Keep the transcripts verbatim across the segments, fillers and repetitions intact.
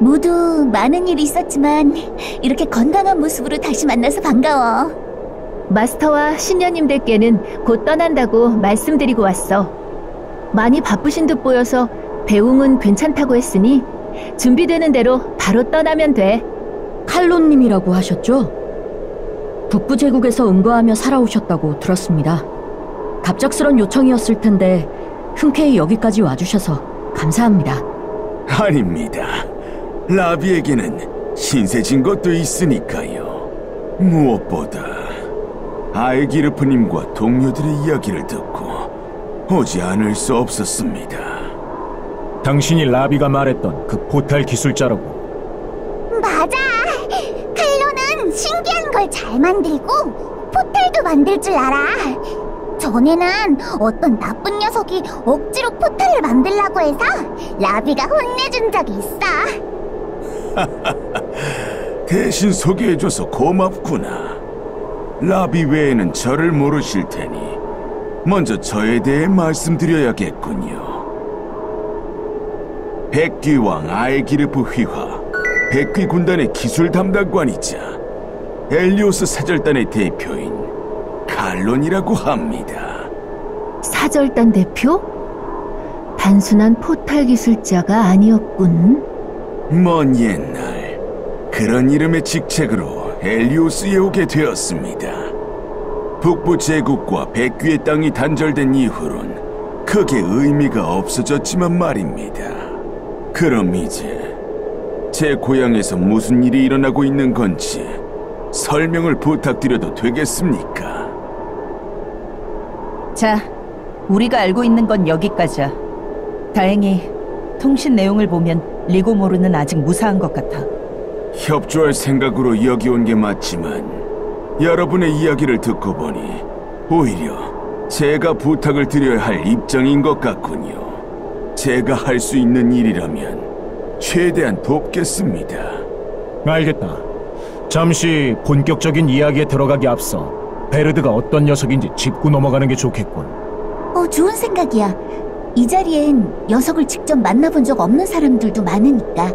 모두 많은 일이 있었지만 이렇게 건강한 모습으로 다시 만나서 반가워. 마스터와 신녀님들께는 곧 떠난다고 말씀드리고 왔어. 많이 바쁘신 듯 보여서 배웅은 괜찮다고 했으니 준비되는 대로 바로 떠나면 돼. 칼로님이라고 하셨죠? 북부 제국에서 은거하며 살아오셨다고 들었습니다. 갑작스런 요청이었을 텐데 흔쾌히 여기까지 와주셔서 감사합니다. 아닙니다. 라비에게는 신세진 것도 있으니까요. 무엇보다 아에기르프님과 동료들의 이야기를 듣고 오지 않을 수 없었습니다. 당신이 라비가 말했던 그 포탈 기술자라고. 맞아. 칼로는 신기한 걸 잘 만들고 포탈도 만들 줄 알아. 전에는 어떤 나쁜 녀석이 억지로 포탈을 만들라고 해서 라비가 혼내준 적이 있어. 대신 소개해줘서 고맙구나. 라비 외에는 저를 모르실 테니 먼저 저에 대해 말씀드려야겠군요. 백귀왕 아에기르프 휘하, 백귀 군단의 기술 담당관이자 엘리오스 사절단의 대표인 칼론이라고 합니다. 사절단 대표? 단순한 포탈 기술자가 아니었군. 먼 옛날 그런 이름의 직책으로 엘리오스에 오게 되었습니다. 북부 제국과 백귀의 땅이 단절된 이후론 크게 의미가 없어졌지만 말입니다. 그럼 이제 제 고향에서 무슨 일이 일어나고 있는 건지 설명을 부탁드려도 되겠습니까? 자, 우리가 알고 있는 건 여기까지야. 다행히 통신 내용을 보면 리고모르는 아직 무사한 것 같아. 협조할 생각으로 여기 온 게 맞지만 여러분의 이야기를 듣고 보니 오히려 제가 부탁을 드려야 할 입장인 것 같군요. 제가 할 수 있는 일이라면 최대한 돕겠습니다. 알겠다. 잠시 본격적인 이야기에 들어가기 앞서 베르드가 어떤 녀석인지 짚고 넘어가는 게 좋겠군. 어, 좋은 생각이야. 이 자리엔 녀석을 직접 만나본 적 없는 사람들도 많으니까.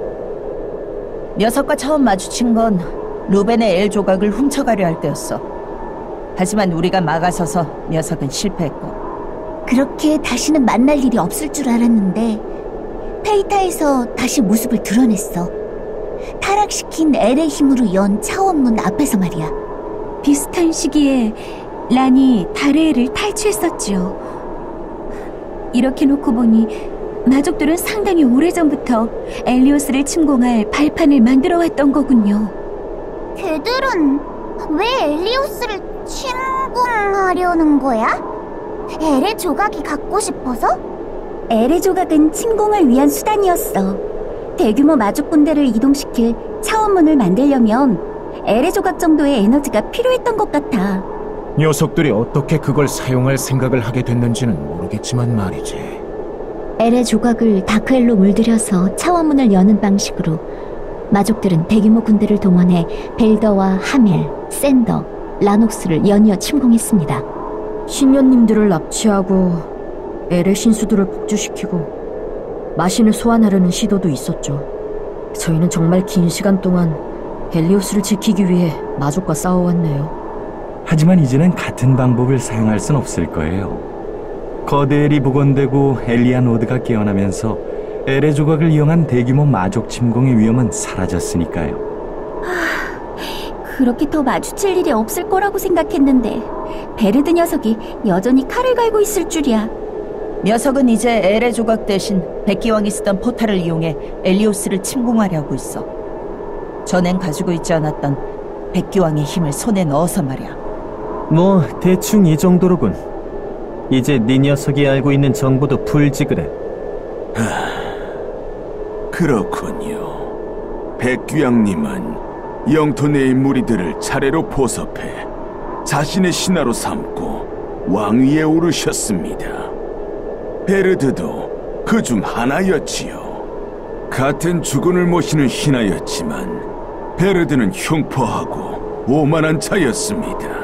녀석과 처음 마주친 건 루벤의 엘 조각을 훔쳐가려 할 때였어. 하지만 우리가 막아서서 녀석은 실패했고. 그렇게 다시는 만날 일이 없을 줄 알았는데 페이타에서 다시 모습을 드러냈어. 타락시킨 엘의 힘으로 연 차원문 앞에서 말이야. 비슷한 시기에 란이 달의 애를 탈취했었지요. 이렇게 놓고 보니 마족들은 상당히 오래전부터 엘리오스를 침공할 발판을 만들어 왔던 거군요. 걔들은 왜 엘리오스를 침공하려는 거야? 엘의 조각이 갖고 싶어서? 엘의 조각은 침공을 위한 수단이었어. 대규모 마족 군대를 이동시킬 차원문을 만들려면 엘의 조각 정도의 에너지가 필요했던 것 같아. 녀석들이 어떻게 그걸 사용할 생각을 하게 됐는지는 모르겠지만 말이지. 엘의 조각을 다크엘로 물들여서 차원문을 여는 방식으로 마족들은 대규모 군대를 동원해 벨더와 하멜, 샌더, 라녹스를 연이어 침공했습니다. 신녀님들을 납치하고 엘의 신수들을 복주시키고 마신을 소환하려는 시도도 있었죠. 저희는 정말 긴 시간 동안 엘리오스를 지키기 위해 마족과 싸워왔네요. 하지만 이제는 같은 방법을 사용할 순 없을 거예요. 거대 엘이 복원되고 엘리아노드가 깨어나면서 엘의 조각을 이용한 대규모 마족 침공의 위험은 사라졌으니까요. 하, 그렇게 더 마주칠 일이 없을 거라고 생각했는데 베르드 녀석이 여전히 칼을 갈고 있을 줄이야. 녀석은 이제 엘의 조각 대신 백기왕이 쓰던 포탈을 이용해 엘리오스를 침공하려고 있어. 전엔 가지고 있지 않았던 백기왕의 힘을 손에 넣어서 말이야. 뭐 대충 이 정도로군. 이제 네 녀석이 알고 있는 정보도 풀지그래. 하... 그렇군요. 백귀양님은 영토 내의 무리들을 차례로 포섭해 자신의 신하로 삼고 왕위에 오르셨습니다. 베르드도 그 중 하나였지요. 같은 주군을 모시는 신하였지만 베르드는 흉포하고 오만한 자였습니다.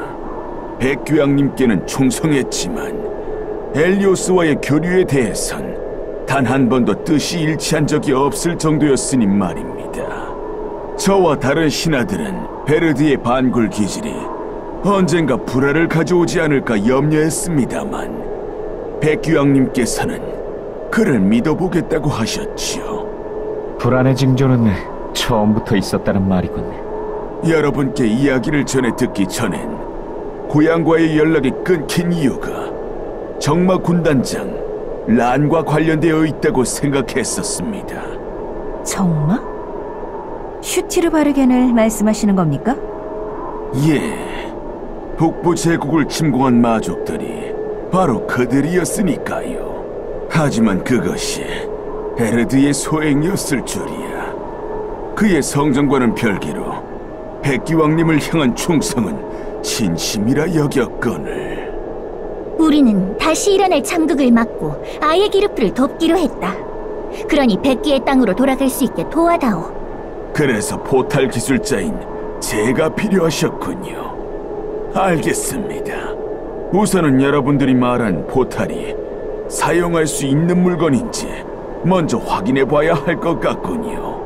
백귀양님께는 충성했지만 엘리오스와의 교류에 대해선 단 한 번도 뜻이 일치한 적이 없을 정도였으니 말입니다. 저와 다른 신하들은 베르드의 반굴 기질이 언젠가 불화를 가져오지 않을까 염려했습니다만 백귀왕님께서는 그를 믿어보겠다고 하셨지요. 불안의 징조는 처음부터 있었다는 말이군. 여러분께 이야기를 전해 듣기 전엔 고향과의 연락이 끊긴 이유가 정마 군단장 란과 관련되어 있다고 생각했었습니다. 정마? 슈티르 바르겐을 말씀하시는 겁니까? 예, 북부 제국을 침공한 마족들이 바로 그들이었으니까요. 하지만 그것이 에르드의 소행이었을 줄이야. 그의 성정과는 별개로 백기왕님을 향한 충성은 진심이라 여겼거늘. 우리는 다시 일어날 참극을 막고 아예 기르프를 돕기로 했다. 그러니 백기의 땅으로 돌아갈 수 있게 도와다오. 그래서 포탈 기술자인 제가 필요하셨군요. 알겠습니다. 우선은 여러분들이 말한 포탈이 사용할 수 있는 물건인지 먼저 확인해 봐야 할 것 같군요.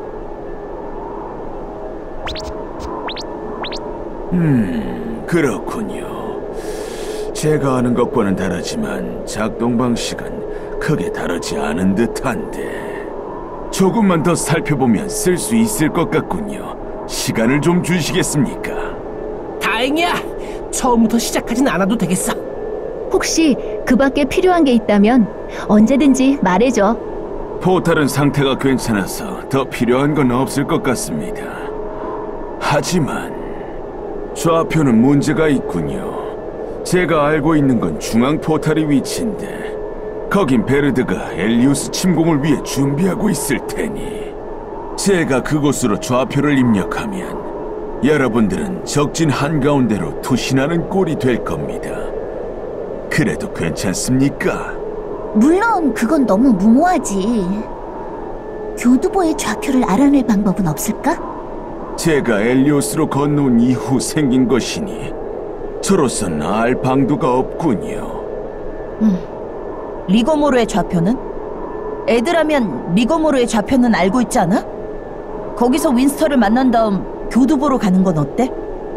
음, 그렇군요. 제가 아는 것과는 다르지만 작동 방식은 크게 다르지 않은 듯한데 조금만 더 살펴보면 쓸 수 있을 것 같군요. 시간을 좀 주시겠습니까? 다행이야. 처음부터 시작하진 않아도 되겠어. 혹시 그 밖에 필요한 게 있다면 언제든지 말해줘. 포탈은 상태가 괜찮아서 더 필요한 건 없을 것 같습니다. 하지만 좌표는 문제가 있군요. 제가 알고 있는 건 중앙 포탈의 위치인데 거긴 베르드가 엘리우스 침공을 위해 준비하고 있을 테니 제가 그곳으로 좌표를 입력하면 여러분들은 적진 한가운데로 투신하는 꼴이 될 겁니다. 그래도 괜찮습니까? 물론 그건 너무 무모하지. 교두보의 좌표를 알아낼 방법은 없을까? 제가 엘리오스로 건너온 이후 생긴 것이니 저로선 알 방도가 없군요. 음, 리고모르의 좌표는? 애들하면 리고모르의 좌표는 알고 있지 않아? 거기서 윈스터를 만난 다음 교두보로 가는 건 어때?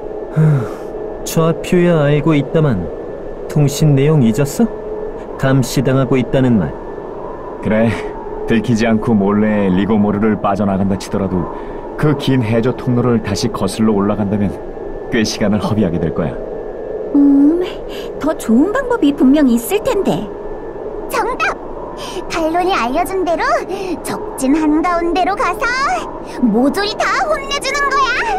좌표야 알고 있다만 통신 내용 잊었어? 감시당하고 있다는 말. 그래, 들키지 않고 몰래 리고모르를 빠져나간다 치더라도 그 긴 해저 통로를 다시 거슬러 올라간다면 꽤 시간을 허비하게 될 거야. 음, 더 좋은 방법이 분명 있을 텐데. 정답! 칼론이 알려준 대로 적진 한가운데로 가서 모조리 다 혼내주는 거야.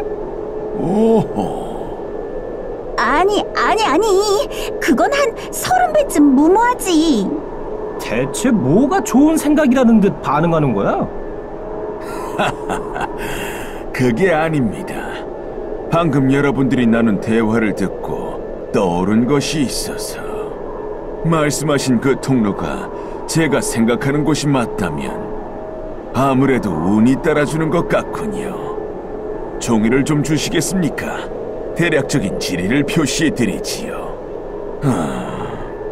오호. 아니, 아니, 아니. 그건 한 서른 배쯤 무모하지. 대체 뭐가 좋은 생각이라는 듯 반응하는 거야? 그게 아닙니다. 방금 여러분들이 나눈 대화를 듣고 떠오른 것이 있어서. 말씀하신 그 통로가 제가 생각하는 곳이 맞다면 아무래도 운이 따라주는 것 같군요. 종이를 좀 주시겠습니까? 대략적인 지리를 표시해드리지요. 하...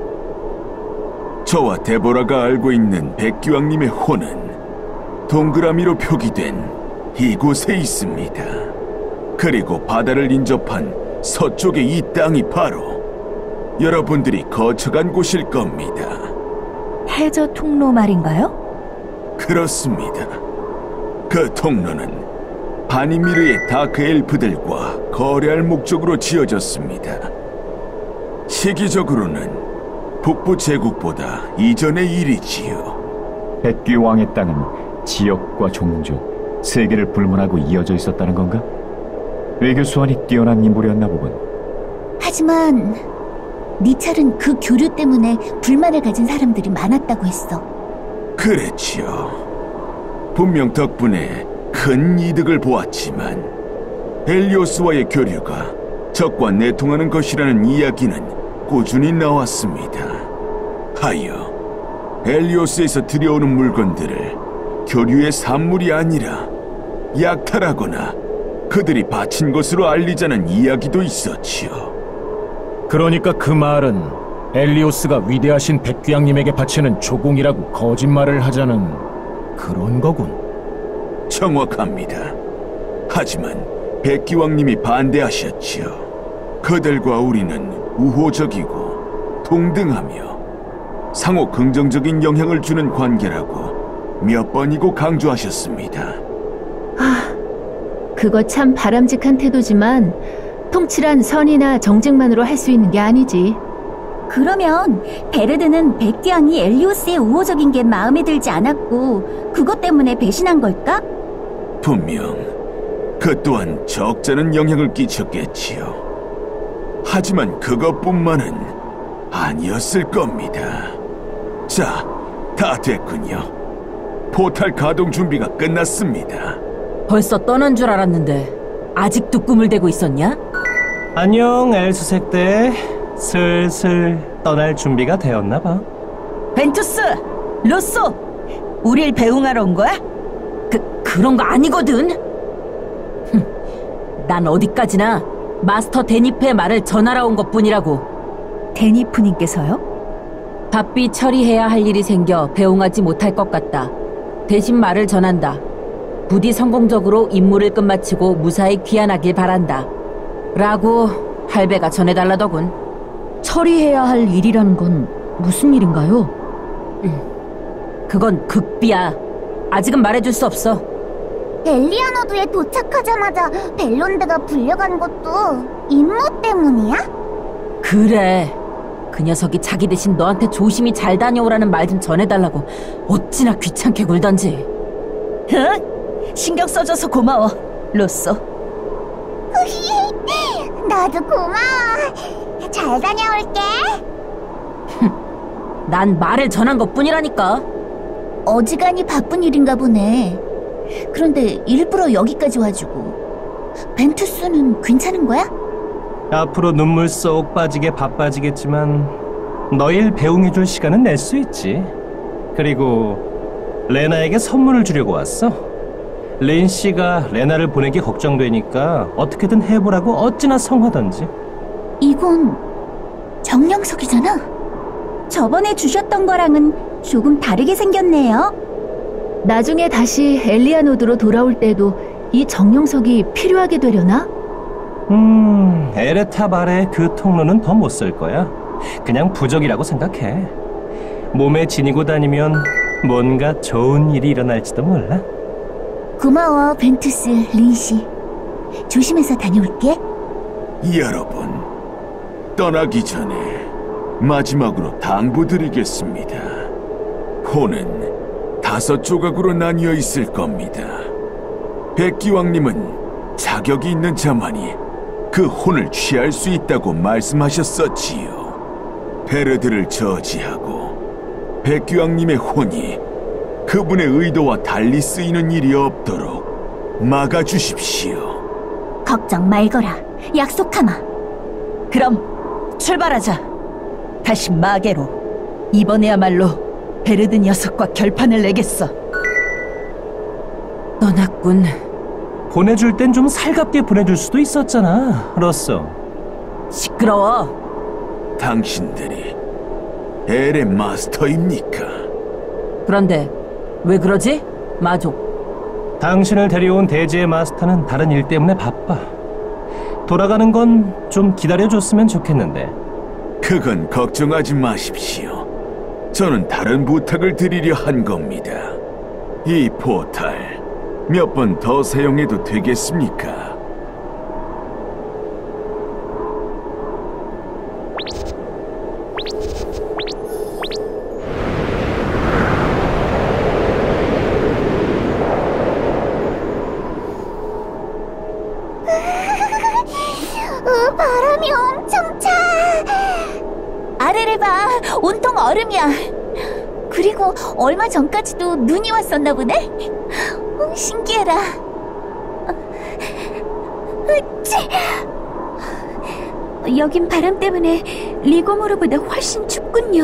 저와 데보라가 알고 있는 백기왕님의 혼은 동그라미로 표기된 이곳에 있습니다. 그리고 바다를 인접한 서쪽의 이 땅이 바로 여러분들이 거쳐간 곳일 겁니다. 해저 통로 말인가요? 그렇습니다. 그 통로는 바니미르의 다크 엘프들과 거래할 목적으로 지어졌습니다. 시기적으로는 북부 제국보다 이전의 일이지요. 백귀왕의 땅은 지역과 종족, 세계를 불문하고 이어져 있었다는 건가? 외교 수완이 뛰어난 인물이었나 보군. 하지만 니찰은 그 교류 때문에 불만을 가진 사람들이 많았다고 했어. 그랬지요. 분명 덕분에 큰 이득을 보았지만 엘리오스와의 교류가 적과 내통하는 것이라는 이야기는 꾸준히 나왔습니다. 하여 엘리오스에서 들여오는 물건들을 교류의 산물이 아니라 약탈하거나 그들이 바친 것으로 알리자는 이야기도 있었지요. 그러니까 그 말은 엘리오스가 위대하신 백귀양님에게 바치는 조공이라고 거짓말을 하자는 그런 거군. 정확합니다. 하지만 백기왕님이 반대하셨지요. 그들과 우리는 우호적이고 동등하며 상호 긍정적인 영향을 주는 관계라고 몇 번이고 강조하셨습니다. 아, 그거 참 바람직한 태도지만 통칠한 선이나 정직만으로 할 수 있는 게 아니지. 그러면 베르드는 백기왕이 엘리오스의 우호적인 게 마음에 들지 않았고 그것 때문에 배신한 걸까? 분명 그 또한 적잖은 영향을 끼쳤겠지요. 하지만 그것뿐만은 아니었을 겁니다. 자, 다 됐군요. 포탈 가동 준비가 끝났습니다. 벌써 떠난 줄 알았는데 아직도 꿈을 대고 있었냐? 안녕, 엘수색대. 슬슬 떠날 준비가 되었나 봐. 벤투스! 로쏘! 우릴 배웅하러 온 거야? 그, 그런 거 아니거든. 흠, 난 어디까지나 마스터 데니프의 말을 전하러 온 것뿐이라고. 데니프님께서요? 바삐 처리해야 할 일이 생겨 배웅하지 못할 것 같다. 대신 말을 전한다. 부디 성공적으로 임무를 끝마치고 무사히 귀환하길 바란다. 라고 할배가 전해달라더군. 처리해야 할 일이라는 건 무슨 일인가요? 음, 그건 극비야. 아직은 말해줄 수 없어. 엘리아노드에 도착하자마자 벨론드가 불려간 것도 임무 때문이야? 그래. 그 녀석이 자기 대신 너한테 조심히 잘 다녀오라는 말 좀 전해달라고 어찌나 귀찮게 굴던지. 응? 신경 써줘서 고마워, 로쏘. 나도 고마워. 잘 다녀올게. 난 말을 전한 것뿐이라니까. 어지간히 바쁜 일인가 보네. 그런데 일부러 여기까지 와주고. 벤투스는 괜찮은 거야? 앞으로 눈물 쏙 빠지게 바빠지겠지만 너일 배웅해줄 시간은 낼 수 있지. 그리고 레나에게 선물을 주려고 왔어. 린 씨가 레나를 보내기 걱정되니까 어떻게든 해보라고 어찌나 성하던지. 이건 정령석이잖아. 저번에 주셨던 거랑은 조금 다르게 생겼네요. 나중에 다시 엘리아노드로 돌아올 때도 이 정령석이 필요하게 되려나? 음... 에레타발의 그 통로는 더 못 쓸 거야. 그냥 부적이라고 생각해. 몸에 지니고 다니면 뭔가 좋은 일이 일어날지도 몰라. 고마워, 벤투스, 린씨. 조심해서 다녀올게. 여러분, 떠나기 전에 마지막으로 당부드리겠습니다. 혼은 다섯 조각으로 나뉘어 있을 겁니다. 백기왕님은 자격이 있는 자만이 그 혼을 취할 수 있다고 말씀하셨었지요. 베르드를 저지하고 백기왕님의 혼이 그분의 의도와 달리 쓰이는 일이 없도록 막아주십시오. 걱정 말거라. 약속하마. 그럼 출발하자. 다시 마계로. 이번에야말로 베르드 녀석과 결판을 내겠어. 떠났군. 보내줄 땐 좀 살갑게 보내줄 수도 있었잖아, 로쏘. 시끄러워. 당신들이 엘의 마스터입니까? 그런데 왜 그러지? 마족. 당신을 데려온 대지의 마스터는 다른 일 때문에 바빠. 돌아가는 건 좀 기다려줬으면 좋겠는데. 그건 걱정하지 마십시오. 저는 다른 부탁을 드리려 한 겁니다. 이 포탈 몇 번 더 사용해도 되겠습니까? 으, 바람이 엄청 차. 아래를 봐. 온통 얼음이야. 그리고 얼마 전까지도 눈이 왔었나 보네? 어, 신기해라. 으치! 여긴 바람 때문에 리고모르보다 훨씬 춥군요.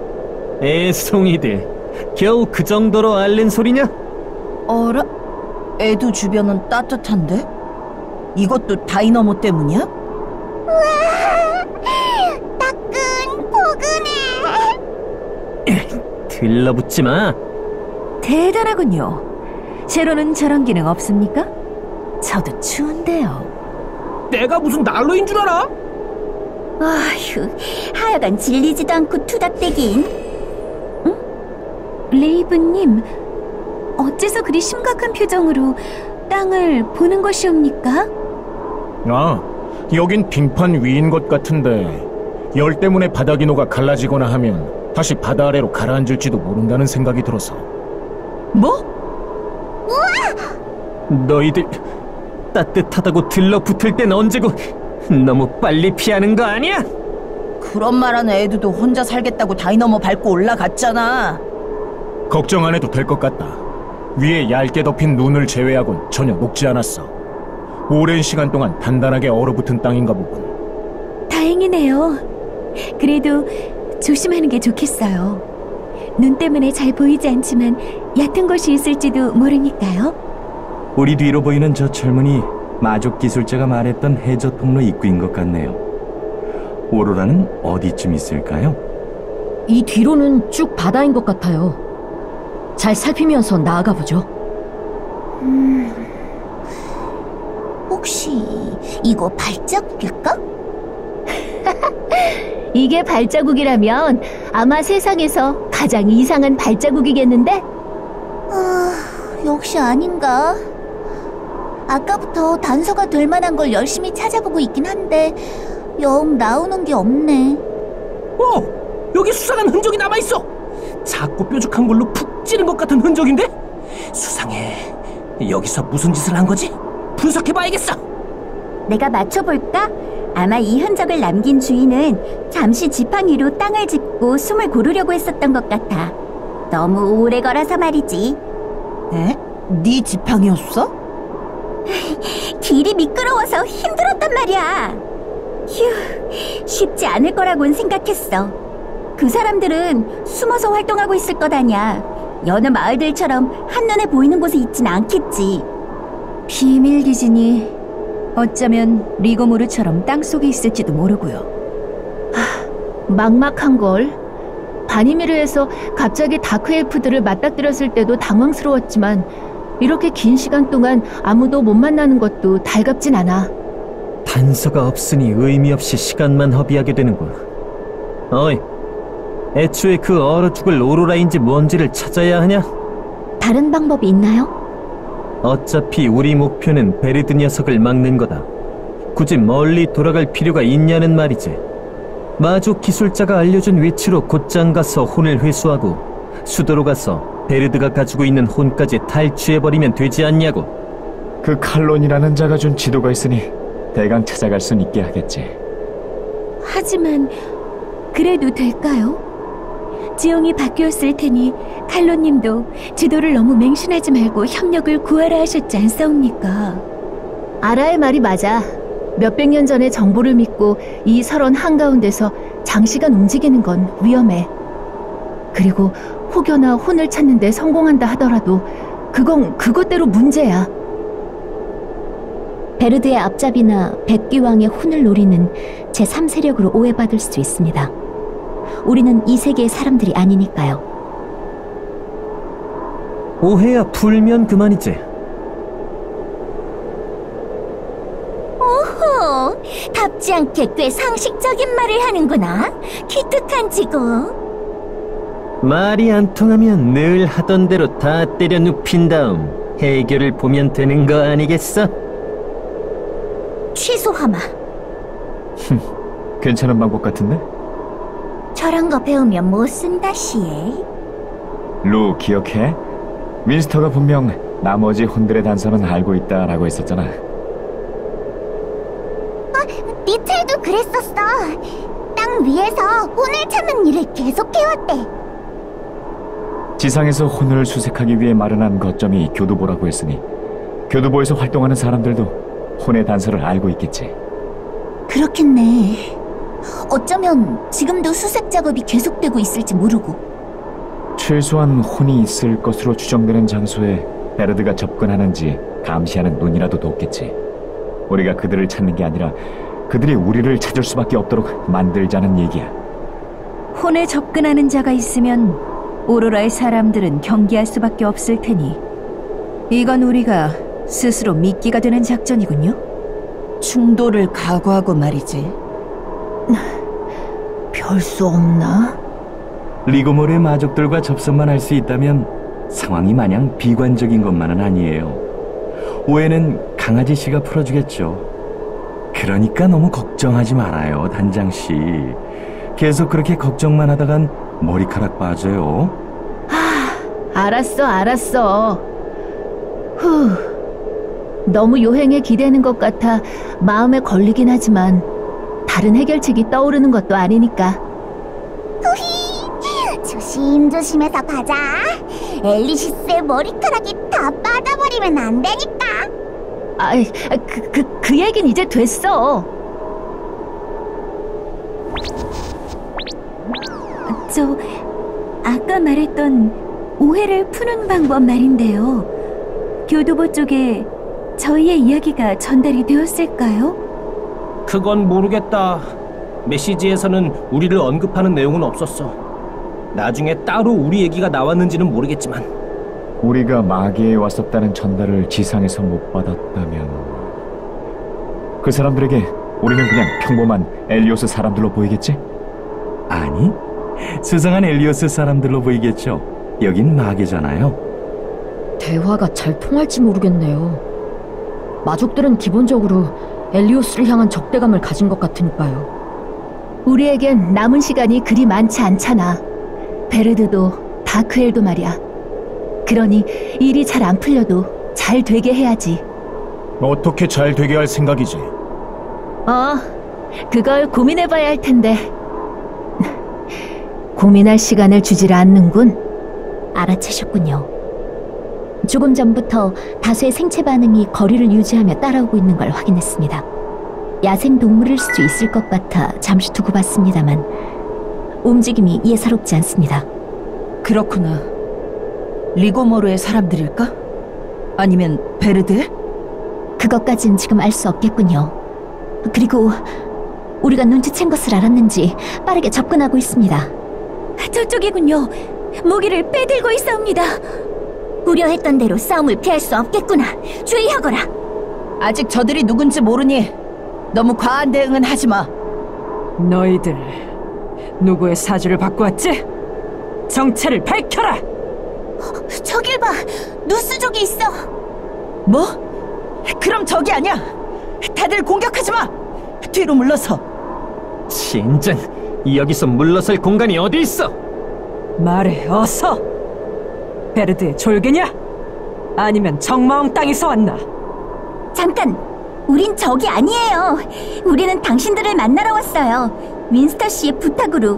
애송이들, 겨우 그 정도로 앓는 소리냐? 어라? 에두 주변은 따뜻한데? 이것도 다이너모 때문이야? 우와, 따끈, 포근, 들러붙지 마. 대단하군요. 제로는 저런 기능 없습니까? 저도 추운데요. 내가 무슨 난로인 줄 알아? 아휴, 하여간 질리지도 않고 투닥대긴. 응? 레이브님, 어째서 그리 심각한 표정으로 땅을 보는 것이옵니까? 아, 여긴 빙판 위인 것 같은데 열 때문에 바닥인호가 갈라지거나 하면 다시 바다 아래로 가라앉을지도 모른다는 생각이 들어서. 뭐? 너희들 따뜻하다고 들러붙을 땐 언제고 너무 빨리 피하는 거 아니야? 그런 말하는 애들도 혼자 살겠다고 다이너모 밟고 올라갔잖아. 걱정 안 해도 될 것 같다. 위에 얇게 덮인 눈을 제외하곤 전혀 녹지 않았어. 오랜 시간 동안 단단하게 얼어붙은 땅인가 보군. 다행이네요. 그래도 조심하는 게 좋겠어요. 눈 때문에 잘 보이지 않지만 얕은 곳이 있을지도 모르니까요. 우리 뒤로 보이는 저 철문이 마족 기술자가 말했던 해저 통로 입구인 것 같네요. 오로라는 어디쯤 있을까요? 이 뒤로는 쭉 바다인 것 같아요. 잘 살피면서 나아가 보죠. 음... 혹시 이거 발자국일까? 이게 발자국이라면 아마 세상에서 가장 이상한 발자국이겠는데? 아, 역시 아닌가? 아까부터 단서가 될 만한 걸 열심히 찾아보고 있긴 한데 영 나오는 게 없네. 어! 여기 수상한 흔적이 남아있어! 작고 뾰족한 걸로 푹 찌른 것 같은 흔적인데? 수상해. 여기서 무슨 짓을 한 거지? 분석해봐야겠어! 내가 맞춰볼까? 아마 이 흔적을 남긴 주인은 잠시 지팡 위로 땅을 짚고 숨을 고르려고 했었던 것 같아. 너무 오래 걸어서 말이지. 에? 네 지팡이였어? 길이 미끄러워서 힘들었단 말이야. 휴, 쉽지 않을 거라고는 생각했어. 그 사람들은 숨어서 활동하고 있을 것 아냐. 여느 마을들처럼 한눈에 보이는 곳에 있진 않겠지. 비밀 기지니 어쩌면 리고모르처럼 땅속에 있을지도 모르고요. 하, 막막한걸. 바니미르에서 갑자기 다크엘프들을 맞닥뜨렸을 때도 당황스러웠지만 이렇게 긴 시간 동안 아무도 못 만나는 것도 달갑진 않아. 단서가 없으니 의미 없이 시간만 허비하게 되는군. 어이, 애초에 그 얼어 죽을 오로라인지 뭔지를 찾아야 하냐? 다른 방법이 있나요? 어차피 우리 목표는 베르드 녀석을 막는 거다. 굳이 멀리 돌아갈 필요가 있냐는 말이지. 마족 기술자가 알려준 위치로 곧장 가서 혼을 회수하고 수도로 가서 베르드가 가지고 있는 혼까지 탈취해버리면 되지 않냐고. 그 칼론이라는 자가 준 지도가 있으니 대강 찾아갈 순 있게 하겠지. 하지만 그래도 될까요? 지형이 바뀌었을 테니 칼로님도 지도를 너무 맹신하지 말고 협력을 구하라 하셨지 않사옵니까? 아라의 말이 맞아. 몇백 년 전의 정보를 믿고 이 설원 한가운데서 장시간 움직이는 건 위험해. 그리고 혹여나 혼을 찾는 데 성공한다 하더라도 그건 그것대로 문제야. 베르드의 앞잡이나 백기왕의 혼을 노리는 제삼 세력으로 오해받을 수 있습니다. 우리는 이 세계의 사람들이 아니니까요. 오해야 풀면 그만이지. 오호, 답지 않게 꽤 상식적인 말을 하는구나. 기특한지고. 말이 안 통하면 늘 하던 대로 다 때려 눕힌 다음 해결을 보면 되는 거 아니겠어? 취소하마. 괜찮은 방법 같은데? 저런 거 배우면 못 쓴다시. 루 기억해? 윈스터가 분명 나머지 혼들의 단서는 알고 있다라고 했었잖아. 어, 니첼도 그랬었어. 땅 위에서 혼을 찾는 일을 계속해왔대. 지상에서 혼을 수색하기 위해 마련한 거점이 교두보라고 했으니 교두보에서 활동하는 사람들도 혼의 단서를 알고 있겠지. 그렇겠네. 어쩌면 지금도 수색 작업이 계속되고 있을지 모르고. 최소한 혼이 있을 것으로 추정되는 장소에 베르드가 접근하는지 감시하는 눈이라도 뒀겠지. 우리가 그들을 찾는 게 아니라 그들이 우리를 찾을 수밖에 없도록 만들자는 얘기야. 혼에 접근하는 자가 있으면 오로라의 사람들은 경계할 수밖에 없을 테니 이건 우리가 스스로 미끼가 되는 작전이군요. 충돌을 각오하고 말이지. 별 수 없나? 리고모르의 마족들과 접선만 할 수 있다면 상황이 마냥 비관적인 것만은 아니에요. 오해는 강아지 씨가 풀어주겠죠. 그러니까 너무 걱정하지 말아요, 단장씨. 계속 그렇게 걱정만 하다간 머리카락 빠져요. 하, 알았어, 알았어. 후, 너무 요행에 기대는 것 같아 마음에 걸리긴 하지만 다른 해결책이 떠오르는 것도 아니니까. 후히, 조심조심해서 가자. 엘리시스의 머리카락이 다 빠져버리면 안 되니까. 아, 그, 그, 그 얘긴 이제 됐어. 저 아까 말했던 오해를 푸는 방법 말인데요. 교도보 쪽에 저희의 이야기가 전달이 되었을까요? 그건 모르겠다. 메시지에서는 우리를 언급하는 내용은 없었어. 나중에 따로 우리 얘기가 나왔는지는 모르겠지만 우리가 마계에 왔었다는 전달을 지상에서 못 받았다면 그 사람들에게 우리는 그냥 평범한 엘리오스 사람들로 보이겠지? 아니, 수상한 엘리오스 사람들로 보이겠죠. 여긴 마계잖아요. 대화가 잘 통할지 모르겠네요. 마족들은 기본적으로 엘리오스를 향한 적대감을 가진 것 같으니까요. 우리에겐 남은 시간이 그리 많지 않잖아. 베르드도 다크엘도 말이야. 그러니 일이 잘 안 풀려도 잘 되게 해야지. 어떻게 잘 되게 할 생각이지? 어, 그걸 고민해봐야 할 텐데. 고민할 시간을 주질 않는군. 알아채셨군요. 조금 전부터 다수의 생체 반응이 거리를 유지하며 따라오고 있는 걸 확인했습니다. 야생 동물일 수도 있을 것 같아 잠시 두고 봤습니다만 움직임이 예사롭지 않습니다. 그렇구나. 리고모르의 사람들일까? 아니면 베르드? 그것까진 지금 알 수 없겠군요. 그리고 우리가 눈치챈 것을 알았는지 빠르게 접근하고 있습니다. 저쪽이군요. 무기를 빼들고 있사옵니다. 우려했던 대로 싸움을 피할 수 없겠구나. 주의하거라. 아직 저들이 누군지 모르니 너무 과한 대응은 하지 마. 너희들 누구의 사주를 받고 왔지? 정체를 밝혀라! 저길 봐. 누스족이 있어. 뭐? 그럼 저기 아니야. 다들 공격하지 마. 뒤로 물러서. 진정, 여기서 물러설 공간이 어디 있어? 말해, 어서! 베르드의 졸개냐? 아니면 정마왕 땅에서 왔나? 잠깐! 우린 적이 아니에요. 우리는 당신들을 만나러 왔어요. 윈스터 씨의 부탁으로.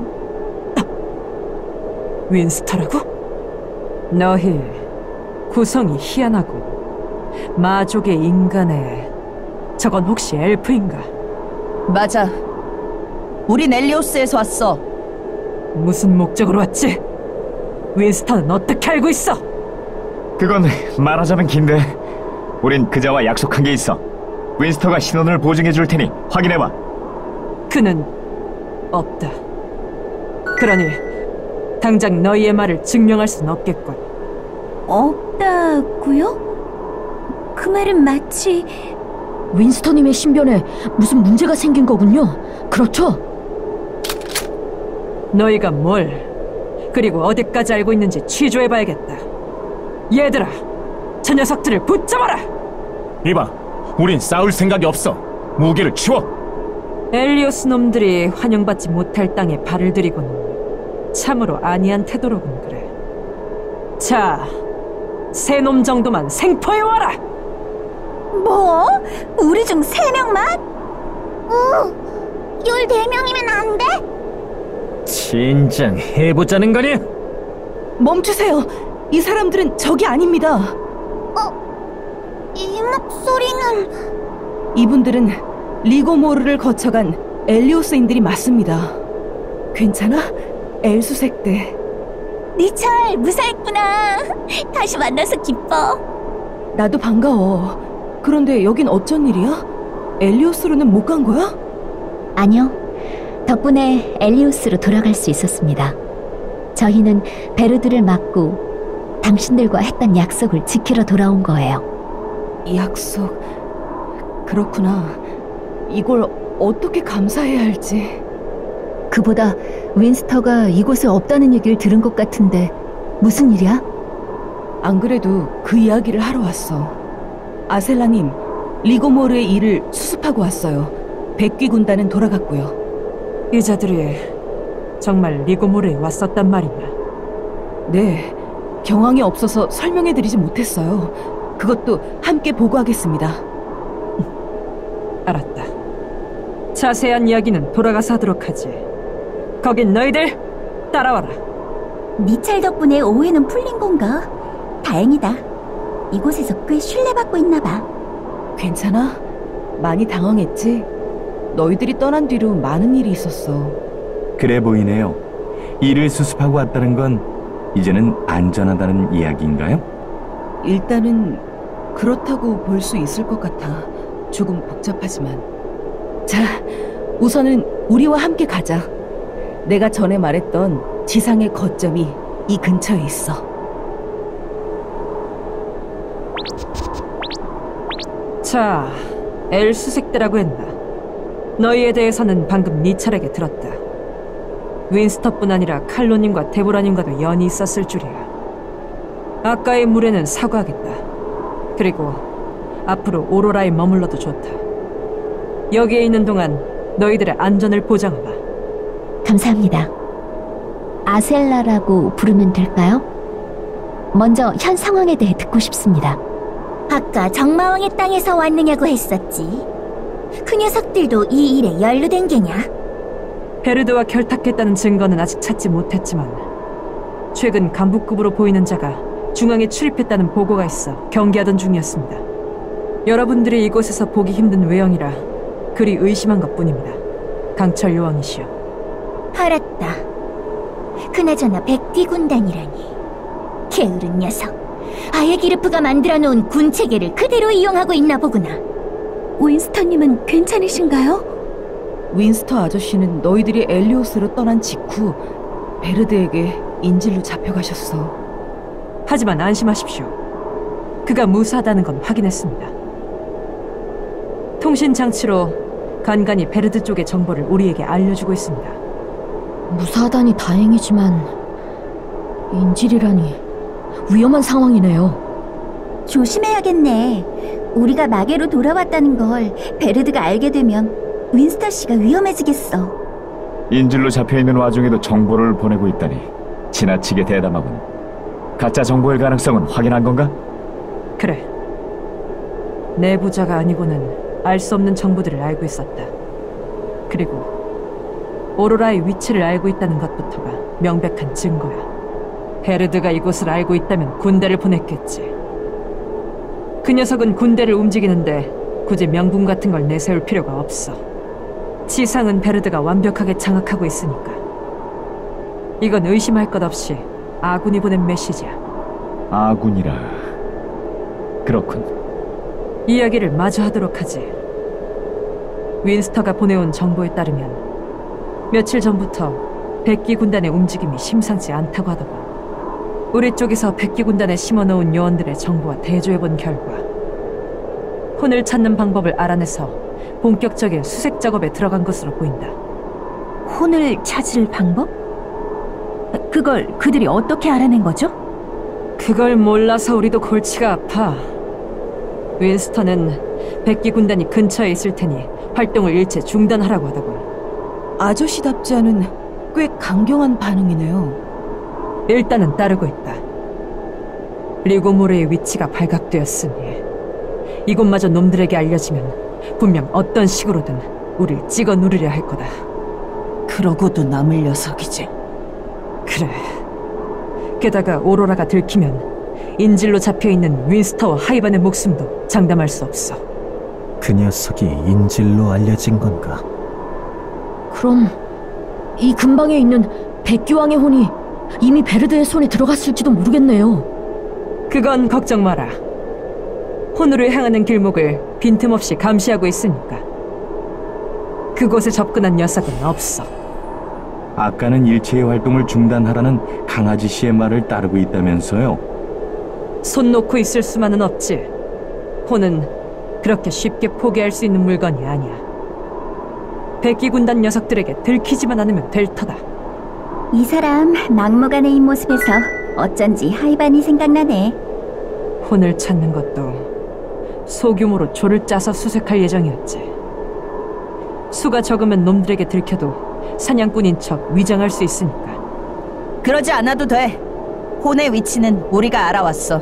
윈스터라고? 너희 구성이 희한하고 마족의 인간에 저건 혹시 엘프인가? 맞아. 우린 엘리오스에서 왔어. 무슨 목적으로 왔지? 윈스터는 어떻게 알고 있어? 그건 말하자면 긴데 우린 그자와 약속한 게 있어. 윈스터가 신원을 보증해 줄 테니 확인해봐. 그는 없다. 그러니 당장 너희의 말을 증명할 순 없겠군. 없다고요? 그 말은 마치 윈스터님의 신변에 무슨 문제가 생긴 거군요. 그렇죠? 너희가 뭘 그리고 어디까지 알고 있는지 취조해봐야겠다. 얘들아, 저 녀석들을 붙잡아라! 이봐, 우린 싸울 생각이 없어. 무기를 치워! 엘리오스 놈들이 환영받지 못할 땅에 발을 들이고는 참으로 안이한 태도로군 그래. 자, 세 놈 정도만 생포해와라! 뭐? 우리 중 세 명만? 오, 열네 명이면 안 돼? 진정 해보자는 거냐? 멈추세요. 이 사람들은 적이 아닙니다. 어? 이 목소리는... 이분들은 리고모르를 거쳐간 엘리오스인들이 맞습니다. 괜찮아? 엘수색대. 니철 무사했구나. 다시 만나서 기뻐. 나도 반가워. 그런데 여긴 어쩐 일이야? 엘리오스로는 못 간 거야? 아니요. 덕분에 엘리오스로 돌아갈 수 있었습니다. 저희는 베르드를 막고 당신들과 했던 약속을 지키러 돌아온 거예요. 약속... 그렇구나. 이걸 어떻게 감사해야 할지... 그보다 윈스터가 이곳에 없다는 얘기를 들은 것 같은데 무슨 일이야? 안 그래도 그 이야기를 하러 왔어. 아셀라님, 리고모르의 일을 수습하고 왔어요. 백귀 군단은 돌아갔고요. 여자들이 정말 리고모르에 왔었단 말이냐? 네, 경황이 없어서 설명해드리지 못했어요. 그것도 함께 보고하겠습니다. 알았다. 자세한 이야기는 돌아가서 하도록 하지. 거긴 너희들 따라와라. 미찰 덕분에 오해는 풀린 건가? 다행이다. 이곳에서 꽤 신뢰받고 있나 봐. 괜찮아? 많이 당황했지? 너희들이 떠난 뒤로 많은 일이 있었어. 그래 보이네요. 일을 수습하고 왔다는 건 이제는 안전하다는 이야기인가요? 일단은 그렇다고 볼 수 있을 것 같아. 조금 복잡하지만. 자, 우선은 우리와 함께 가자. 내가 전에 말했던 지상의 거점이 이 근처에 있어. 자, 엘수색대라고 했나? 너희에 대해서는 방금 네 차례게 들었다. 윈스터뿐 아니라 칼로님과 데보라님과도 연이 있었을 줄이야. 아까의 물에는 사과하겠다. 그리고 앞으로 오로라에 머물러도 좋다. 여기에 있는 동안 너희들의 안전을 보장하마. 감사합니다. 아셀라라고 부르면 될까요? 먼저 현 상황에 대해 듣고 싶습니다. 아까 정마왕의 땅에서 왔느냐고 했었지. 그 녀석들도 이 일에 연루된 게냐? 베르드와 결탁했다는 증거는 아직 찾지 못했지만 최근 간부급으로 보이는 자가 중앙에 출입했다는 보고가 있어 경계하던 중이었습니다. 여러분들이 이곳에서 보기 힘든 외형이라 그리 의심한 것뿐입니다. 강철 요왕이시여. 알았다. 그나저나 백귀 군단이라니. 게으른 녀석. 아예 기르프가 만들어놓은 군 체계를 그대로 이용하고 있나 보구나. 윈스턴님은 괜찮으신가요? 윈스터 아저씨는 너희들이 엘리오스로 떠난 직후 베르드에게 인질로 잡혀가셨어. 하지만 안심하십시오. 그가 무사하다는 건 확인했습니다. 통신 장치로 간간히 베르드 쪽의 정보를 우리에게 알려주고 있습니다. 무사하다니 다행이지만 인질이라니 위험한 상황이네요. 조심해야겠네. 우리가 마계로 돌아왔다는 걸 베르드가 알게 되면 윈스터 씨가 위험해지겠어. 인질로 잡혀있는 와중에도 정보를 보내고 있다니 지나치게 대담하군. 가짜 정보일 가능성은 확인한 건가? 그래. 내부자가 아니고는 알 수 없는 정보들을 알고 있었다. 그리고 오로라의 위치를 알고 있다는 것부터가 명백한 증거야. 베르드가 이곳을 알고 있다면 군대를 보냈겠지. 그 녀석은 군대를 움직이는데 굳이 명분 같은 걸 내세울 필요가 없어. 지상은 베르드가 완벽하게 장악하고 있으니까. 이건 의심할 것 없이 아군이 보낸 메시지야. 아군이라... 그렇군. 이야기를 마저 하도록 하지. 윈스터가 보내온 정보에 따르면 며칠 전부터 백기 군단의 움직임이 심상치 않다고 하더군. 우리 쪽에서 백기 군단에 심어놓은 요원들의 정보와 대조해본 결과 혼을 찾는 방법을 알아내서 본격적인 수색 작업에 들어간 것으로 보인다. 혼을 찾을 방법? 그걸 그들이 어떻게 알아낸 거죠? 그걸 몰라서 우리도 골치가 아파. 윈스턴은 백기 군단이 근처에 있을 테니 활동을 일체 중단하라고 하더군. 아저씨답지 않은 꽤 강경한 반응이네요. 일단은 따르고 있다. 리고모르의 위치가 발각되었으니 이곳마저 놈들에게 알려지면 분명 어떤 식으로든 우릴 찍어 누르려 할 거다. 그러고도 남을 녀석이지. 그래. 게다가 오로라가 들키면 인질로 잡혀있는 윈스터와 하이반의 목숨도 장담할 수 없어. 그 녀석이 인질로 알려진 건가? 그럼 이 근방에 있는 백기왕의 혼이 이미 베르드의 손에 들어갔을지도 모르겠네요. 그건 걱정 마라. 혼으로 향하는 길목을 빈틈없이 감시하고 있으니까. 그곳에 접근한 녀석은 없어. 아까는 일체의 활동을 중단하라는 강아지 씨의 말을 따르고 있다면서요. 손 놓고 있을 수만은 없지. 혼은 그렇게 쉽게 포기할 수 있는 물건이 아니야. 백기 군단 녀석들에게 들키지만 않으면 될 터다. 이 사람 막무가내인 모습에서 어쩐지 하이반이 생각나네. 혼을 찾는 것도 소규모로 조를 짜서 수색할 예정이었지. 수가 적으면 놈들에게 들켜도 사냥꾼인 척 위장할 수 있으니까. 그러지 않아도 돼. 혼의 위치는 우리가 알아왔어.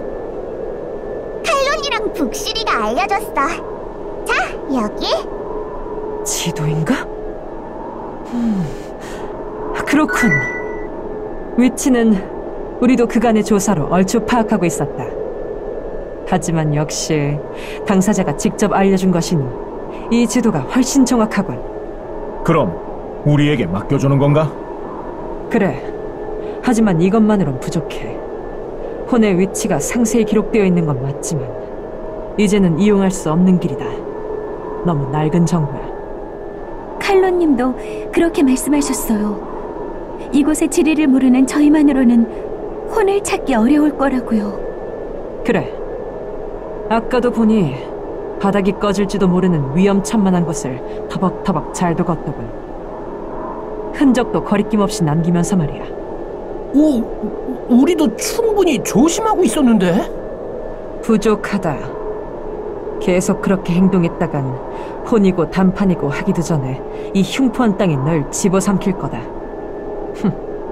칼론이랑 북시리가 알려줬어. 자, 여기. 지도인가? 음, 그렇군. 위치는 우리도 그간의 조사로 얼추 파악하고 있었다. 하지만 역시 당사자가 직접 알려준 것이니 이 지도가 훨씬 정확하군. 그럼 우리에게 맡겨주는 건가? 그래. 하지만 이것만으론 부족해. 혼의 위치가 상세히 기록되어 있는 건 맞지만 이제는 이용할 수 없는 길이다. 너무 낡은 정보야. 칼론님도 그렇게 말씀하셨어요. 이곳의 지리를 모르는 저희만으로는 혼을 찾기 어려울 거라고요. 그래. 아까도 보니 바닥이 꺼질지도 모르는 위험천만한 곳을 터벅터벅 잘도 걷더군. 흔적도 거리낌 없이 남기면서 말이야. 오, 우리도 충분히 조심하고 있었는데? 부족하다. 계속 그렇게 행동했다간 혼이고 단판이고 하기도 전에 이 흉포한 땅이 널 집어삼킬 거다. 흠.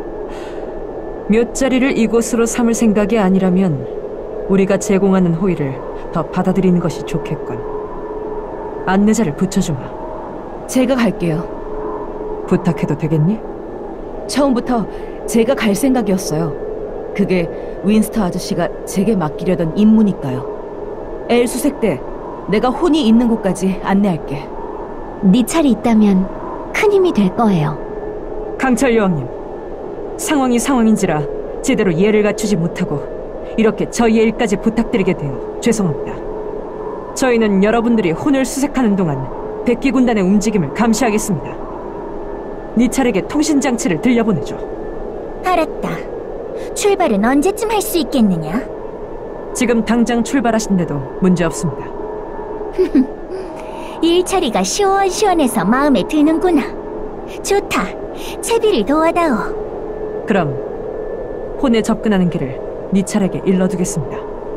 묘자리를 이곳으로 삼을 생각이 아니라면 우리가 제공하는 호의를 더 받아들이는 것이 좋겠군. 안내자를 붙여주마. 제가 갈게요. 부탁해도 되겠니? 처음부터 제가 갈 생각이었어요. 그게 윈스터 아저씨가 제게 맡기려던 임무니까요. 엘 수색 때 내가 혼이 있는 곳까지 안내할게. 네 차례 있다면 큰 힘이 될 거예요. 강철 여왕님, 상황이 상황인지라 제대로 예를 갖추지 못하고 이렇게 저희의 일까지 부탁드리게 되어 죄송합니다. 저희는 여러분들이 혼을 수색하는 동안 백기 군단의 움직임을 감시하겠습니다. 니찰에게 통신장치를 들려보내줘. 알았다. 출발은 언제쯤 할 수 있겠느냐? 지금 당장 출발하신데도 문제없습니다. 일처리가 시원시원해서 마음에 드는구나. 좋다. 채비를 도와다오. 그럼 혼에 접근하는 길을 니찰에게 일러두겠습니다.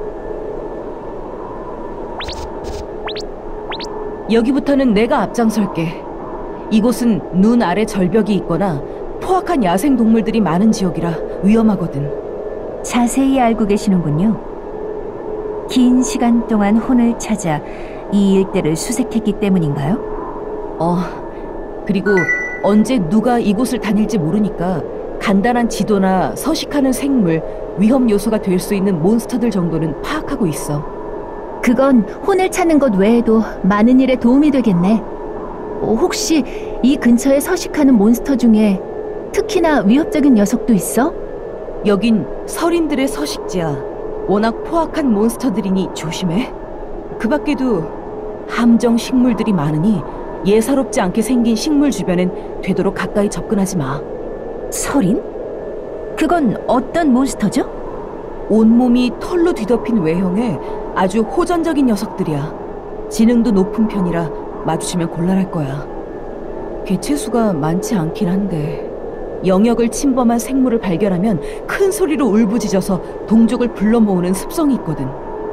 여기부터는 내가 앞장설게. 이곳은 눈 아래 절벽이 있거나 포악한 야생동물들이 많은 지역이라 위험하거든. 자세히 알고 계시는군요. 긴 시간 동안 혼을 찾아 이 일대를 수색했기 때문인가요? 어, 그리고 언제 누가 이곳을 다닐지 모르니까 간단한 지도나 서식하는 생물, 위험 요소가 될 수 있는 몬스터들 정도는 파악하고 있어. 그건 혼을 찾는 것 외에도 많은 일에 도움이 되겠네. 혹시 이 근처에 서식하는 몬스터 중에 특히나 위협적인 녀석도 있어? 여긴 서린들의 서식지야. 워낙 포악한 몬스터들이니 조심해. 그 밖에도 함정 식물들이 많으니 예사롭지 않게 생긴 식물 주변엔 되도록 가까이 접근하지 마. 서린? 그건 어떤 몬스터죠? 온몸이 털로 뒤덮인 외형의 아주 호전적인 녀석들이야. 지능도 높은 편이라 마주치면 곤란할 거야. 개체수가 많지 않긴 한데 영역을 침범한 생물을 발견하면 큰 소리로 울부짖어서 동족을 불러 모으는 습성이 있거든.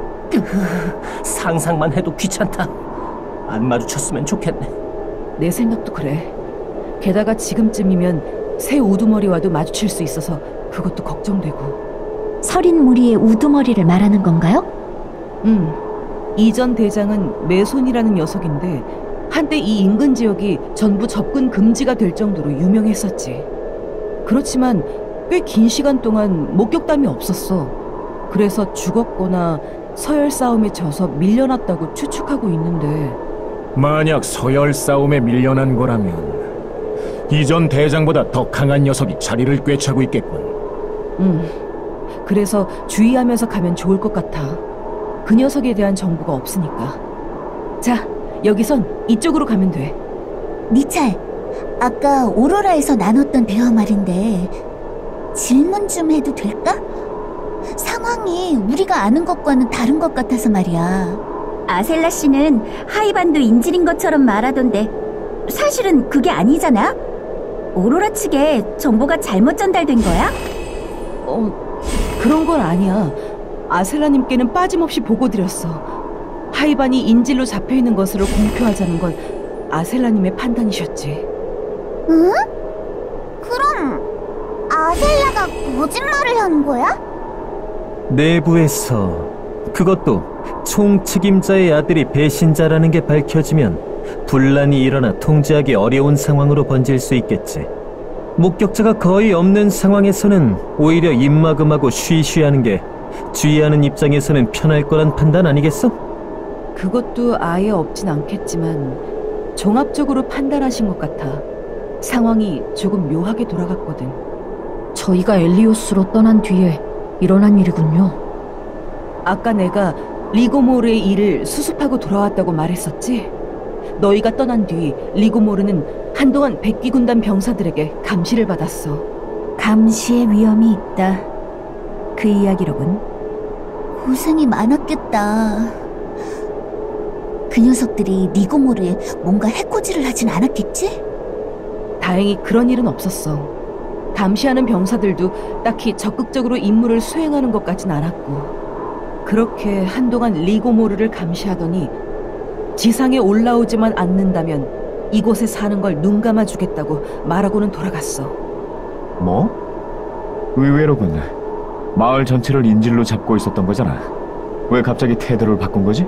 상상만 해도 귀찮다. 안 마주쳤으면 좋겠네. 내 생각도 그래. 게다가 지금쯤이면 새 우두머리와도 마주칠 수 있어서 그것도 걱정되고. 서린 무리의 우두머리를 말하는 건가요? 응. 이전 대장은 메손이라는 녀석인데 한때 이 인근 지역이 전부 접근 금지가 될 정도로 유명했었지. 그렇지만 꽤 긴 시간 동안 목격담이 없었어. 그래서 죽었거나 서열 싸움에 져서 밀려났다고 추측하고 있는데. 만약 서열 싸움에 밀려난 거라면 이전 대장보다 더 강한 녀석이 자리를 꿰차고 있겠군. 응. 그래서 주의하면서 가면 좋을 것 같아. 그 녀석에 대한 정보가 없으니까. 자, 여기선 이쪽으로 가면 돼. 니찰, 아까 오로라에서 나눴던 대화 말인데 질문 좀 해도 될까? 상황이 우리가 아는 것과는 다른 것 같아서 말이야. 아셀라 씨는 하이반도 인질인 것처럼 말하던데 사실은 그게 아니잖아? 오로라 측에 정보가 잘못 전달된 거야? 어, 그런 건 아니야. 아셀라님께는 빠짐없이 보고 드렸어. 하이반이 인질로 잡혀있는 것으로 공표하자는 건 아셀라님의 판단이셨지. 응? 그럼 아셀라가 거짓말을 하는 거야? 내부에서 그것도 총책임자의 아들이 배신자라는 게 밝혀지면 분란이 일어나 통제하기 어려운 상황으로 번질 수 있겠지. 목격자가 거의 없는 상황에서는 오히려 입막음하고 쉬쉬하는 게 주의하는 입장에서는 편할 거란 판단 아니겠어? 그것도 아예 없진 않겠지만 종합적으로 판단하신 것 같아. 상황이 조금 묘하게 돌아갔거든. 저희가 엘리오스로 떠난 뒤에 일어난 일이군요. 아까 내가 리고모르의 일을 수습하고 돌아왔다고 말했었지? 너희가 떠난 뒤 리고모르는 한동안 백기 군단 병사들에게 감시를 받았어. 감시의 위험이 있다. 그 이야기로군. 고생이 많았겠다. 그 녀석들이 리고모르에 뭔가 해코지를 하진 않았겠지? 다행히 그런 일은 없었어. 감시하는 병사들도 딱히 적극적으로 임무를 수행하는 것 같진 않았고, 그렇게 한동안 리고모르를 감시하더니 지상에 올라오지만 않는다면 이곳에 사는 걸 눈 감아주겠다고 말하고는 돌아갔어. 뭐? 의외로군. 마을 전체를 인질로 잡고 있었던 거잖아. 왜 갑자기 태도를 바꾼 거지?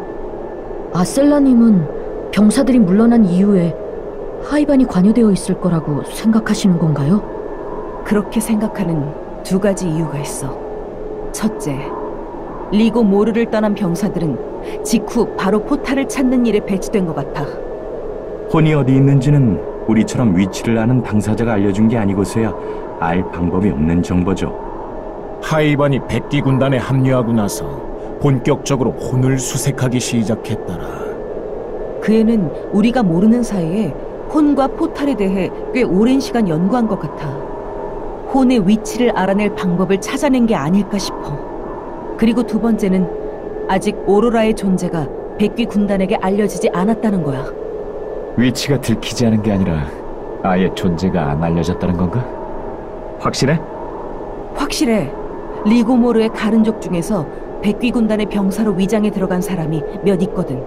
아셀라님은 병사들이 물러난 이후에 하이반이 관여되어 있을 거라고 생각하시는 건가요? 그렇게 생각하는 두 가지 이유가 있어. 첫째, 리고모르를 떠난 병사들은 직후 바로 포탈을 찾는 일에 배치된 것 같아. 혼이 어디 있는지는 우리처럼 위치를 아는 당사자가 알려준 게 아니고서야 알 방법이 없는 정보죠. 하이반이 백기 군단에 합류하고 나서 본격적으로 혼을 수색하기 시작했더라. 그 애는 우리가 모르는 사이에 혼과 포탈에 대해 꽤 오랜 시간 연구한 것 같아. 혼의 위치를 알아낼 방법을 찾아낸 게 아닐까 싶어. 그리고 두 번째는 아직 오로라의 존재가 백귀 군단에게 알려지지 않았다는 거야. 위치가 들키지 않은 게 아니라 아예 존재가 안 알려졌다는 건가? 확실해? 확실해. 리고모르의 가른족 중에서 백귀 군단의 병사로 위장해 들어간 사람이 몇 있거든.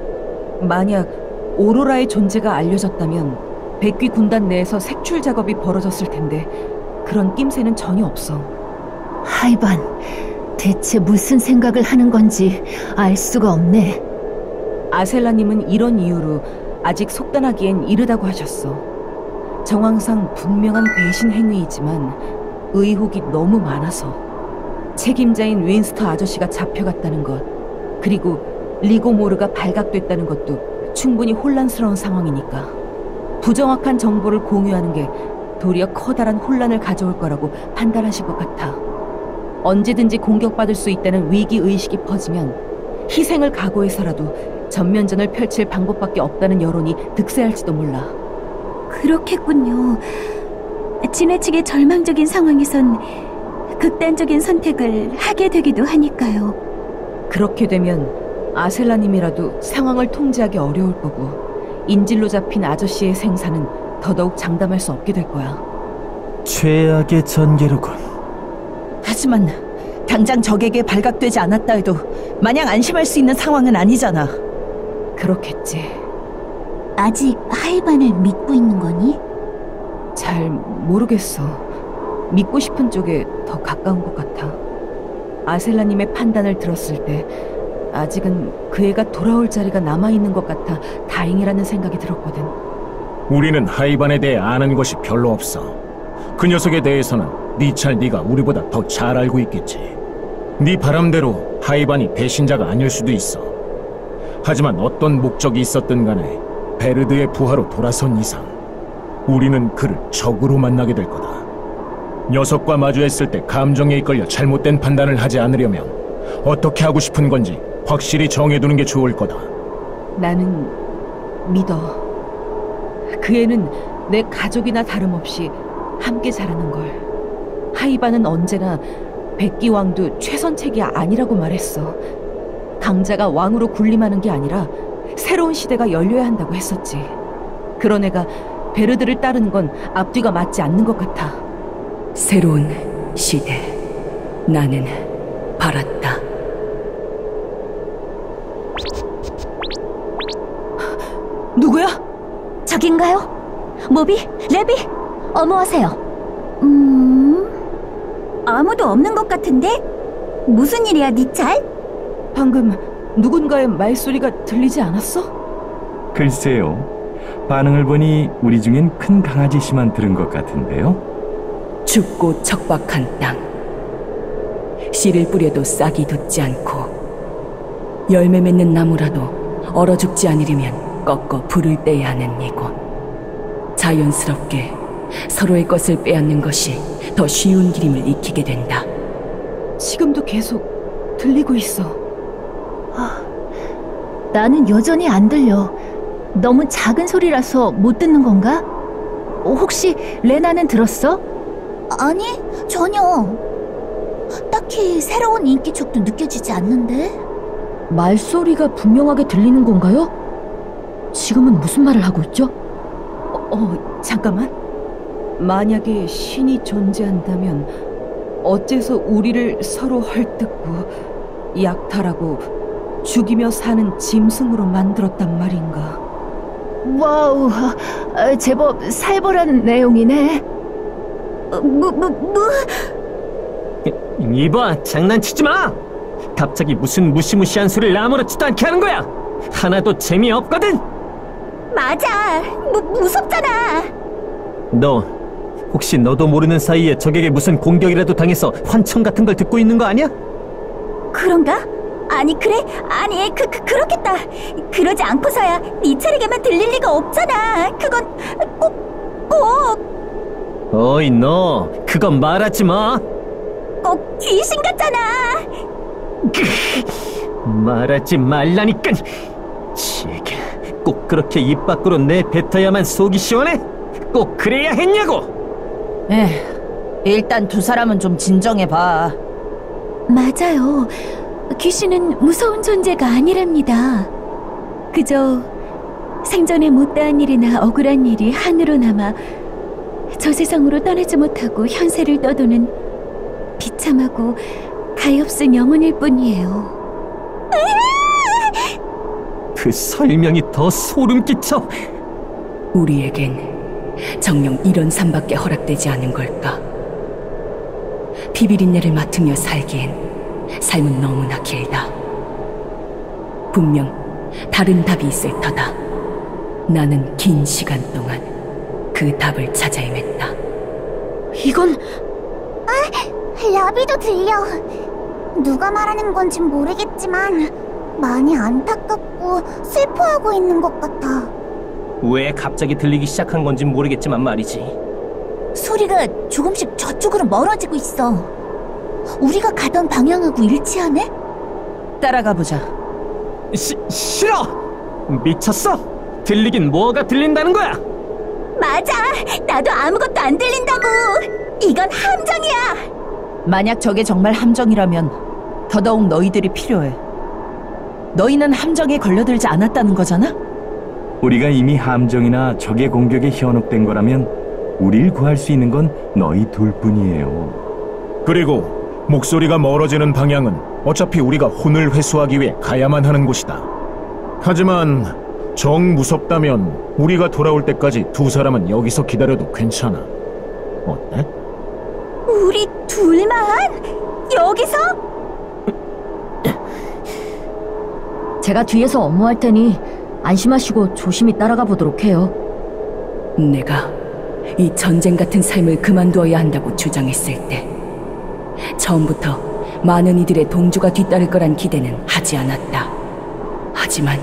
만약 오로라의 존재가 알려졌다면 백귀 군단 내에서 색출 작업이 벌어졌을 텐데 그런 낌새는 전혀 없어. 하이반, 대체 무슨 생각을 하는 건지 알 수가 없네. 아셀라님은 이런 이유로 아직 속단하기엔 이르다고 하셨어. 정황상 분명한 배신 행위이지만 의혹이 너무 많아서. 책임자인 윈스터 아저씨가 잡혀갔다는 것, 그리고 리고모르가 발각됐다는 것도 충분히 혼란스러운 상황이니까 부정확한 정보를 공유하는 게 도리어 커다란 혼란을 가져올 거라고 판단하신 것 같아. 언제든지 공격받을 수 있다는 위기의식이 퍼지면 희생을 각오해서라도 전면전을 펼칠 방법밖에 없다는 여론이 득세할지도 몰라. 그렇겠군요. 지나치게 절망적인 상황에선 극단적인 선택을 하게 되기도 하니까요. 그렇게 되면 아셀라님이라도 상황을 통제하기 어려울 거고 인질로 잡힌 아저씨의 생사는 더더욱 장담할 수 없게 될 거야. 최악의 전개로군. 하지만 당장 적에게 발각되지 않았다 해도 마냥 안심할 수 있는 상황은 아니잖아. 그렇겠지. 아직 하이반을 믿고 있는 거니? 잘 모르겠어. 믿고 싶은 쪽에 더 가까운 것 같아. 아셀라님의 판단을 들었을 때 아직은 그 애가 돌아올 자리가 남아있는 것 같아 다행이라는 생각이 들었거든. 우리는 하이반에 대해 아는 것이 별로 없어. 그 녀석에 대해서는 니찰 네가 우리보다 더 잘 알고 있겠지. 네 바람대로 하이반이 배신자가 아닐 수도 있어. 하지만 어떤 목적이 있었든 간에 베르드의 부하로 돌아선 이상 우리는 그를 적으로 만나게 될 거다. 녀석과 마주했을 때 감정에 이끌려 잘못된 판단을 하지 않으려면 어떻게 하고 싶은 건지 확실히 정해두는 게 좋을 거다. 나는 믿어. 그 애는 내 가족이나 다름없이 함께 자라는 걸. 하이바는 언제나 백기왕도 최선책이 아니라고 말했어. 강자가 왕으로 군림하는 게 아니라 새로운 시대가 열려야 한다고 했었지. 그런 애가 베르드를 따르는 건 앞뒤가 맞지 않는 것 같아. 새로운 시대, 나는 바랐다. 누구야? 저긴가요? 모비? 레비? 어머하세요. 음... 아무도 없는 것 같은데? 무슨 일이야, 니찰? 방금 누군가의 말소리가 들리지 않았어? 글쎄요. 반응을 보니 우리 중엔 큰 강아지 씨만 들은 것 같은데요. 춥고 척박한 땅, 씨를 뿌려도 싹이 돋지 않고 열매 맺는 나무라도 얼어 죽지 않으려면 꺾어 불을 떼야 하는 이곳. 자연스럽게 서로의 것을 빼앗는 것이 더 쉬운 길임을 익히게 된다. 지금도 계속 들리고 있어. 아, 나는 여전히 안 들려. 너무 작은 소리라서 못 듣는 건가? 혹시 레나는 들었어? 아니, 전혀. 딱히 새로운 인기척도 느껴지지 않는데? 말소리가 분명하게 들리는 건가요? 지금은 무슨 말을 하고 있죠? 어, 어 잠깐만. 만약에 신이 존재한다면 어째서 우리를 서로 헐뜯고 약탈하고 죽이며 사는 짐승으로 만들었단 말인가? 와우, 제법 살벌한 내용이네. 뭐, 뭐, 뭐? 이봐, 장난치지 마! 갑자기 무슨 무시무시한 소리를 아무렇지도 않게 하는 거야! 하나도 재미없거든! 맞아! 무, 무섭잖아! 너, 혹시 너도 모르는 사이에 적에게 무슨 공격이라도 당해서 환청 같은 걸 듣고 있는 거 아니야? 그런가? 아니 그래? 아니 그, 그 그렇겠다. 그러지 않고서야 네 차례게만 들릴 리가 없잖아. 그건 꼭 꼭. 어이 너, 그건 말하지 마. 꼭 귀신 같잖아. 말하지 말라니까. 지게 꼭 그렇게 입 밖으로 내뱉어야만 속이 시원해? 꼭 그래야 했냐고. 에, 일단 두 사람은 좀 진정해봐. 맞아요. 귀신은 무서운 존재가 아니랍니다. 그저 생전에 못다한 일이나 억울한 일이 한으로 남아 저 세상으로 떠나지 못하고 현세를 떠도는 비참하고 가엾은 영혼일 뿐이에요. 그 설명이 더 소름 끼쳐. 우리에겐 정녕 이런 삶밖에 허락되지 않은 걸까? 비비린내를 맡으며 살기엔 삶은 너무나 길다. 분명 다른 답이 있을 터다. 나는 긴 시간 동안 그 답을 찾아 헤맸다. 이건... 아, 라비도 들려. 누가 말하는 건진 모르겠지만 많이 안타깝고 슬퍼하고 있는 것 같아. 왜 갑자기 들리기 시작한 건진 모르겠지만 말이지. 소리가 조금씩 저쪽으로 멀어지고 있어. 우리가 가던 방향하고 일치하네? 따라가 보자. 시, 싫어! 미쳤어? 들리긴 뭐가 들린다는 거야? 맞아! 나도 아무것도 안 들린다고! 이건 함정이야! 만약 저게 정말 함정이라면 더더욱 너희들이 필요해. 너희는 함정에 걸려들지 않았다는 거잖아? 우리가 이미 함정이나 적의 공격에 현혹된 거라면 우릴 구할 수 있는 건 너희 둘뿐이에요. 그리고 목소리가 멀어지는 방향은 어차피 우리가 혼을 회수하기 위해 가야만 하는 곳이다. 하지만 정 무섭다면 우리가 돌아올 때까지 두 사람은 여기서 기다려도 괜찮아. 어때? 우리 둘만? 여기서? 제가 뒤에서 업무할 테니 안심하시고 조심히 따라가 보도록 해요. 내가 이 전쟁 같은 삶을 그만두어야 한다고 주장했을 때 처음부터 많은 이들의 동조가 뒤따를 거란 기대는 하지 않았다. 하지만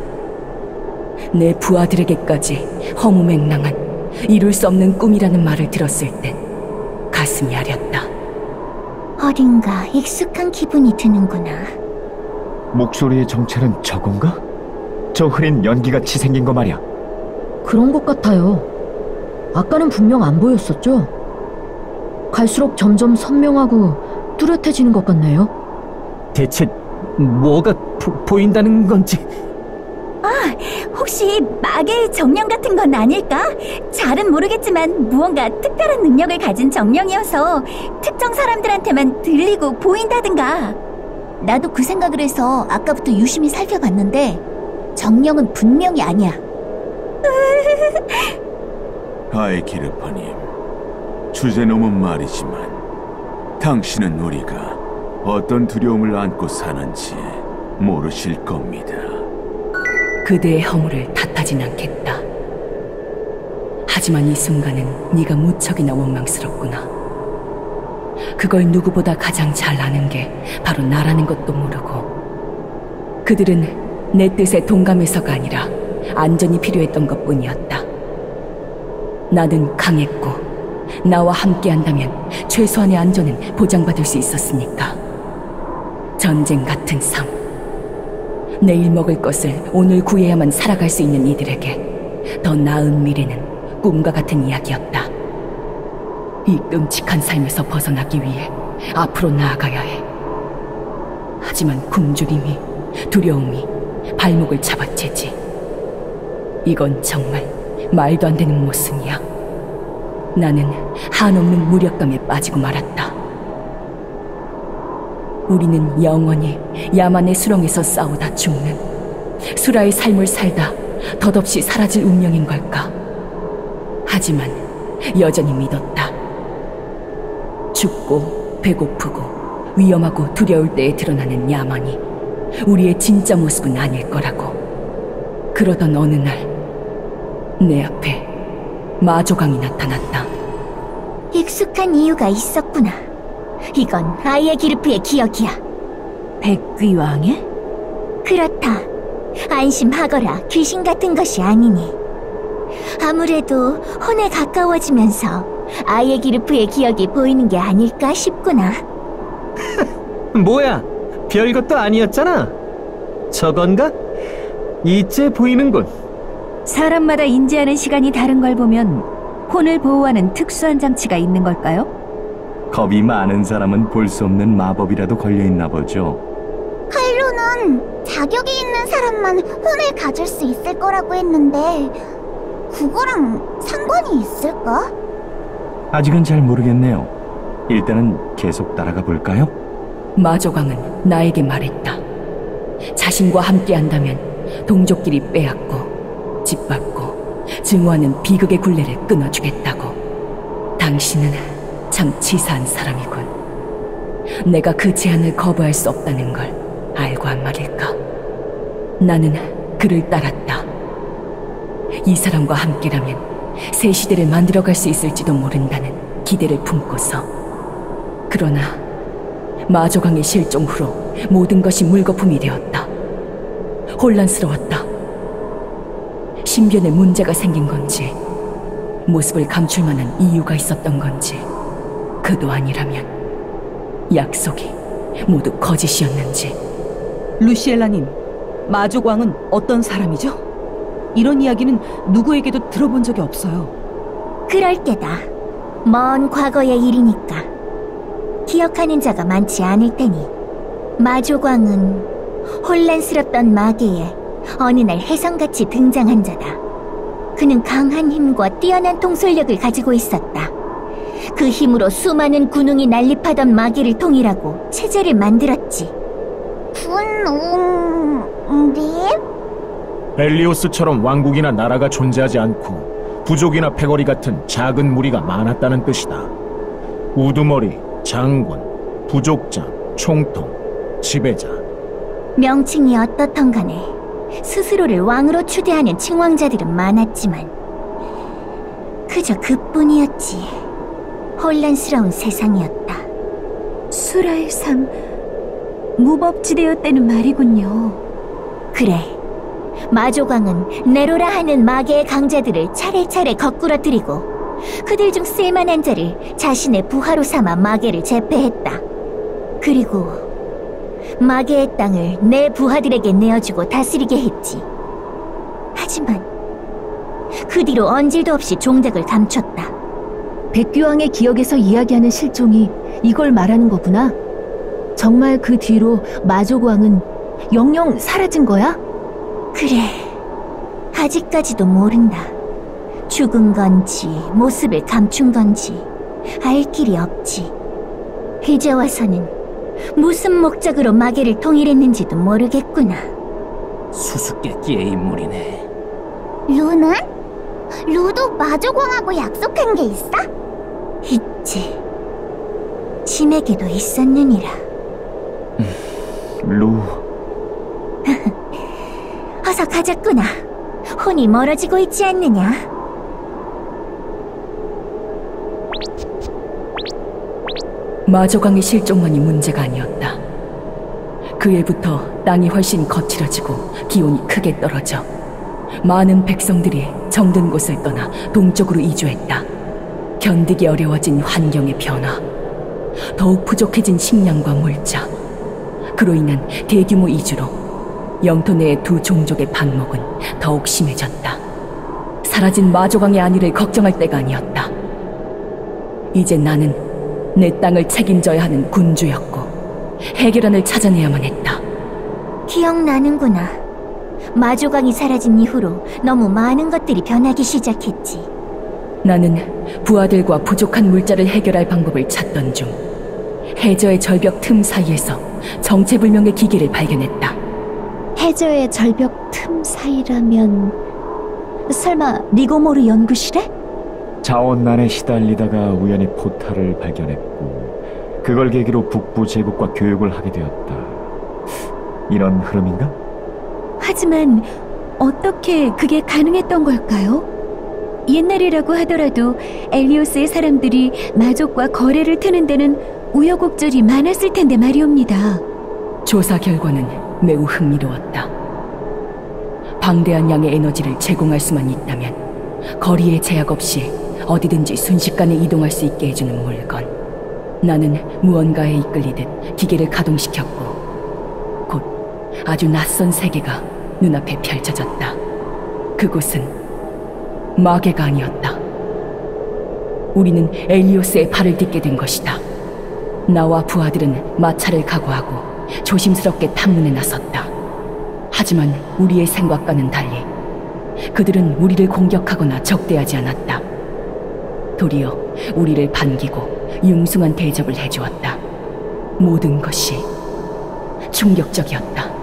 내 부하들에게까지 허무맹랑한 이룰 수 없는 꿈이라는 말을 들었을 땐 가슴이 아렸다. 어딘가 익숙한 기분이 드는구나. 목소리의 정체는 저건가? 저 흐린 연기같이 생긴 거 말이야. 그런 것 같아요. 아까는 분명 안 보였었죠? 갈수록 점점 선명하고 뚜렷해지는 것 같네요. 대체 뭐가 보, 보인다는 건지. 아, 혹시 마계의 정령 같은 건 아닐까? 잘은 모르겠지만 무언가 특별한 능력을 가진 정령이어서 특정 사람들한테만 들리고 보인다든가. 나도 그 생각을 해서 아까부터 유심히 살펴봤는데 정령은 분명히 아니야. 아이기르파님, 주제넘은 말이지만 당신은 우리가 어떤 두려움을 안고 사는지 모르실 겁니다. 그대의 허물을 탓하진 않겠다. 하지만 이 순간은 네가 무척이나 원망스럽구나. 그걸 누구보다 가장 잘 아는 게 바로 나라는 것도 모르고, 그들은 내 뜻에 동감해서가 아니라 안전이 필요했던 것뿐이었다. 나는 강했고 나와 함께한다면 최소한의 안전은 보장받을 수 있었으니까. 전쟁 같은 삶, 내일 먹을 것을 오늘 구해야만 살아갈 수 있는 이들에게 더 나은 미래는 꿈과 같은 이야기였다. 이 끔찍한 삶에서 벗어나기 위해 앞으로 나아가야 해. 하지만 굶주림이, 두려움이 발목을 잡아채지. 이건 정말 말도 안 되는 모순이야. 나는 한없는 무력감에 빠지고 말았다. 우리는 영원히 야만의 수렁에서 싸우다 죽는, 수라의 삶을 살다 덧없이 사라질 운명인 걸까? 하지만 여전히 믿었다. 춥고 배고프고 위험하고 두려울 때에 드러나는 야만이 우리의 진짜 모습은 아닐 거라고. 그러던 어느 날 내 앞에 마조강이 나타났다. 익숙한 이유가 있었구나. 이건 아이에기르프의 기억이야. 백귀왕의? 그렇다. 안심하거라. 귀신 같은 것이 아니니. 아무래도 혼에 가까워지면서 아이에기르프의 기억이 보이는 게 아닐까 싶구나. 뭐야, 별것도 아니었잖아. 저건가? 이제 보이는군. 사람마다 인지하는 시간이 다른 걸 보면 혼을 보호하는 특수한 장치가 있는 걸까요? 겁이 많은 사람은 볼 수 없는 마법이라도 걸려있나 보죠. 칼로는 자격이 있는 사람만 혼을 가질 수 있을 거라고 했는데 그거랑 상관이 있을까? 아직은 잘 모르겠네요. 일단은 계속 따라가 볼까요? 마조강은 나에게 말했다. 자신과 함께한다면 동족끼리 빼앗고 짓밟고 증오하는 비극의 굴레를 끊어주겠다고. 당신은 참 치사한 사람이군. 내가 그 제안을 거부할 수 없다는 걸 알고 한 말일까? 나는 그를 따랐다. 이 사람과 함께라면 새 시대를 만들어갈 수 있을지도 모른다는 기대를 품고서. 그러나 마조강의 실종 후로 모든 것이 물거품이 되었다. 혼란스러웠다. 신변에 문제가 생긴 건지, 모습을 감출 만한 이유가 있었던 건지, 그도 아니라면 약속이 모두 거짓이었는지. 루시엘라님, 마조광은 어떤 사람이죠? 이런 이야기는 누구에게도 들어본 적이 없어요. 그럴 때다. 먼 과거의 일이니까 기억하는 자가 많지 않을 테니. 마조광은 혼란스럽던 마계에 어느 날 혜성같이 등장한 자다. 그는 강한 힘과 뛰어난 통솔력을 가지고 있었다. 그 힘으로 수많은 군웅이 난립하던 마계를 통일하고 체제를 만들었지. 군웅님? 벨리오스처럼 왕국이나 나라가 존재하지 않고 부족이나 패거리 같은 작은 무리가 많았다는 뜻이다. 우두머리, 장군, 부족장, 총통, 지배자. 명칭이 어떻던 간에 스스로를 왕으로 추대하는 칭왕자들은 많았지만 그저 그뿐이었지. 혼란스러운 세상이었다. 수라의 삶, 무법지대였다는 말이군요. 그래. 마조광은 네로라 하는 마계의 강자들을 차례차례 거꾸러뜨리고 그들 중 쓸만한 자를 자신의 부하로 삼아 마계를 제패했다. 그리고 마계의 땅을 내 부하들에게 내어주고 다스리게 했지. 하지만 그 뒤로 언질도 없이 종작을 감췄다. 백귀왕의 기억에서 이야기하는 실종이 이걸 말하는 거구나. 정말 그 뒤로 마족왕은 영영 사라진 거야? 그래, 아직까지도 모른다. 죽은 건지 모습을 감춘 건지 알 길이 없지. 이제 와서는 무슨 목적으로 마계를 통일했는지도 모르겠구나. 수수께끼의 인물이네. 루는? 루도 마족왕하고 약속한 게 있어? 있지. 심에게도 있었느니라. 루... 어서 가자꾸나. 혼이 멀어지고 있지 않느냐? 마족왕의 실종만이 문제가 아니었다. 그 해부터 땅이 훨씬 거칠어지고 기온이 크게 떨어져 많은 백성들이 정든 곳을 떠나 동쪽으로 이주했다. 견디기 어려워진 환경의 변화, 더욱 부족해진 식량과 물자, 그로 인한 대규모 이주로 영토 내의 두 종족의 반목은 더욱 심해졌다. 사라진 마족왕의 안위를 걱정할 때가 아니었다. 이제 나는 내 땅을 책임져야 하는 군주였고 해결안을 찾아내야만 했다. 기억나는구나. 마족왕이 사라진 이후로 너무 많은 것들이 변하기 시작했지. 나는 부하들과 부족한 물자를 해결할 방법을 찾던 중 해저의 절벽 틈 사이에서 정체불명의 기계를 발견했다. 해저의 절벽 틈 사이라면 설마 리고모르 연구실에? 자원난에 시달리다가 우연히 포탈을 발견했고 그걸 계기로 북부 제국과 교육을 하게 되었다. 이런 흐름인가? 하지만 어떻게 그게 가능했던 걸까요? 옛날이라고 하더라도 엘리오스의 사람들이 마족과 거래를 트는 데는 우여곡절이 많았을 텐데 말이옵니다. 조사 결과는 매우 흥미로웠다. 방대한 양의 에너지를 제공할 수만 있다면 거리에 제약 없이 어디든지 순식간에 이동할 수 있게 해주는 물건. 나는 무언가에 이끌리듯 기계를 가동시켰고 곧 아주 낯선 세계가 눈앞에 펼쳐졌다. 그곳은 마계가 아니었다. 우리는 엘리오스의 발을 딛게 된 것이다. 나와 부하들은 마차를 각오하고 조심스럽게 탐문에 나섰다. 하지만 우리의 생각과는 달리 그들은 우리를 공격하거나 적대하지 않았다. 도리어 우리를 반기고 융숭한 대접을 해주었다. 모든 것이 충격적이었다.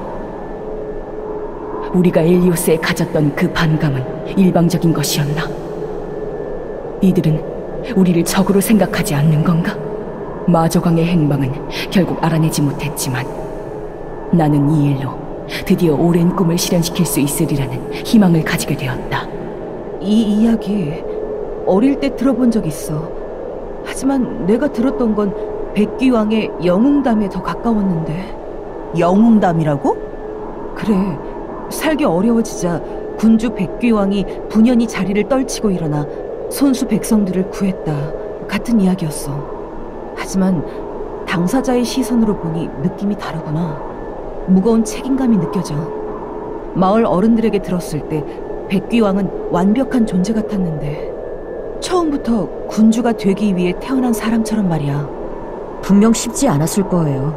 우리가 엘리오스에 가졌던 그 반감은 일방적인 것이었나? 이들은 우리를 적으로 생각하지 않는 건가? 마족왕의 행방은 결국 알아내지 못했지만 나는 이 일로 드디어 오랜 꿈을 실현시킬 수 있으리라는 희망을 가지게 되었다. 이 이야기 어릴 때 들어본 적 있어. 하지만 내가 들었던 건 백귀왕의 영웅담에 더 가까웠는데. 영웅담이라고? 그래. 살기 어려워지자 군주 백귀왕이 분연히 자리를 떨치고 일어나 손수 백성들을 구했다. 같은 이야기였어. 하지만 당사자의 시선으로 보니 느낌이 다르구나. 무거운 책임감이 느껴져. 마을 어른들에게 들었을 때 백귀왕은 완벽한 존재 같았는데 처음부터 군주가 되기 위해 태어난 사람처럼 말이야. 분명 쉽지 않았을 거예요.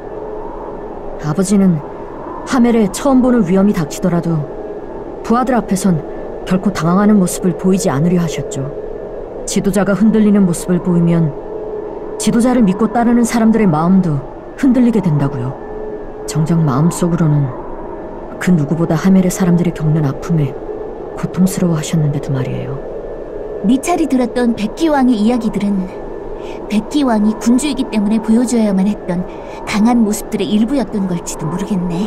아버지는 하멜에 처음 보는 위험이 닥치더라도 부하들 앞에선 결코 당황하는 모습을 보이지 않으려 하셨죠. 지도자가 흔들리는 모습을 보이면 지도자를 믿고 따르는 사람들의 마음도 흔들리게 된다고요. 정작 마음속으로는 그 누구보다 하멜의 사람들이 겪는 아픔에 고통스러워하셨는데도 말이에요. 니찰이 들었던 백귀왕의 이야기들은 백귀왕이 군주이기 때문에 보여줘야만 했던 강한 모습들의 일부였던 걸지도 모르겠네.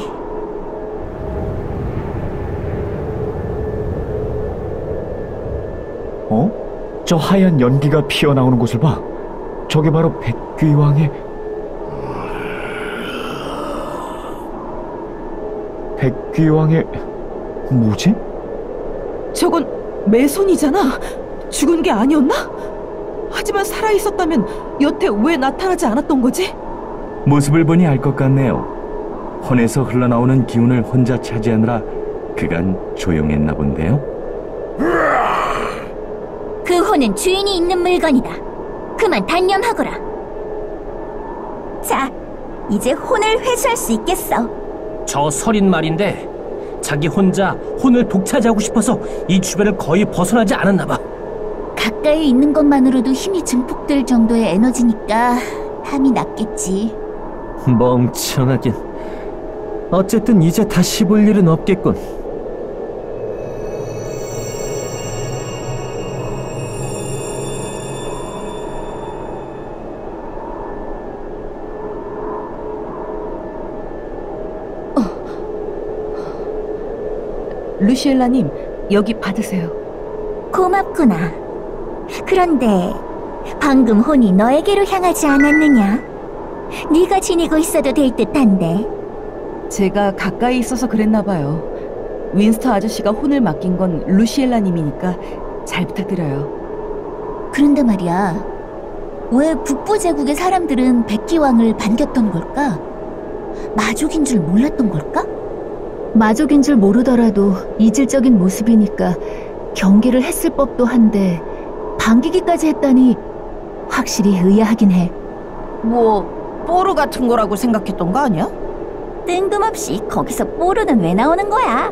어? 저 하얀 연기가 피어나오는 곳을 봐. 저게 바로 백귀왕의... 백귀왕의... 뭐지? 저건 매손이잖아. 죽은 게 아니었나? 하지만 살아있었다면 여태 왜 나타나지 않았던 거지? 모습을 보니 알 것 같네요. 혼에서 흘러나오는 기운을 혼자 차지하느라 그간 조용했나 본데요. 혼은 주인이 있는 물건이다. 그만 단념하거라. 자, 이제 혼을 회수할 수 있겠어. 저 설인 말인데 자기 혼자 혼을 독차지하고 싶어서 이 주변을 거의 벗어나지 않았나 봐. 가까이 있는 것만으로도 힘이 증폭될 정도의 에너지니까 함이 났겠지. 멍청하긴. 어쨌든 이제 다시 볼 일은 없겠군. 루시엘라님, 여기 받으세요. 고맙구나. 그런데 방금 혼이 너에게로 향하지 않았느냐? 네가 지니고 있어도 될 듯한데. 제가 가까이 있어서 그랬나 봐요. 윈스터 아저씨가 혼을 맡긴 건 루시엘라님이니까 잘 부탁드려요. 그런데 말이야, 왜 북부 제국의 사람들은 백기왕을 반겼던 걸까? 마족인 줄 몰랐던 걸까? 마족인 줄 모르더라도 이질적인 모습이니까 경계를 했을 법도 한데 반기기까지 했다니 확실히 의아하긴 해. 뭐 뽀루 같은 거라고 생각했던 거 아니야? 뜬금없이 거기서 뽀르는 왜 나오는 거야?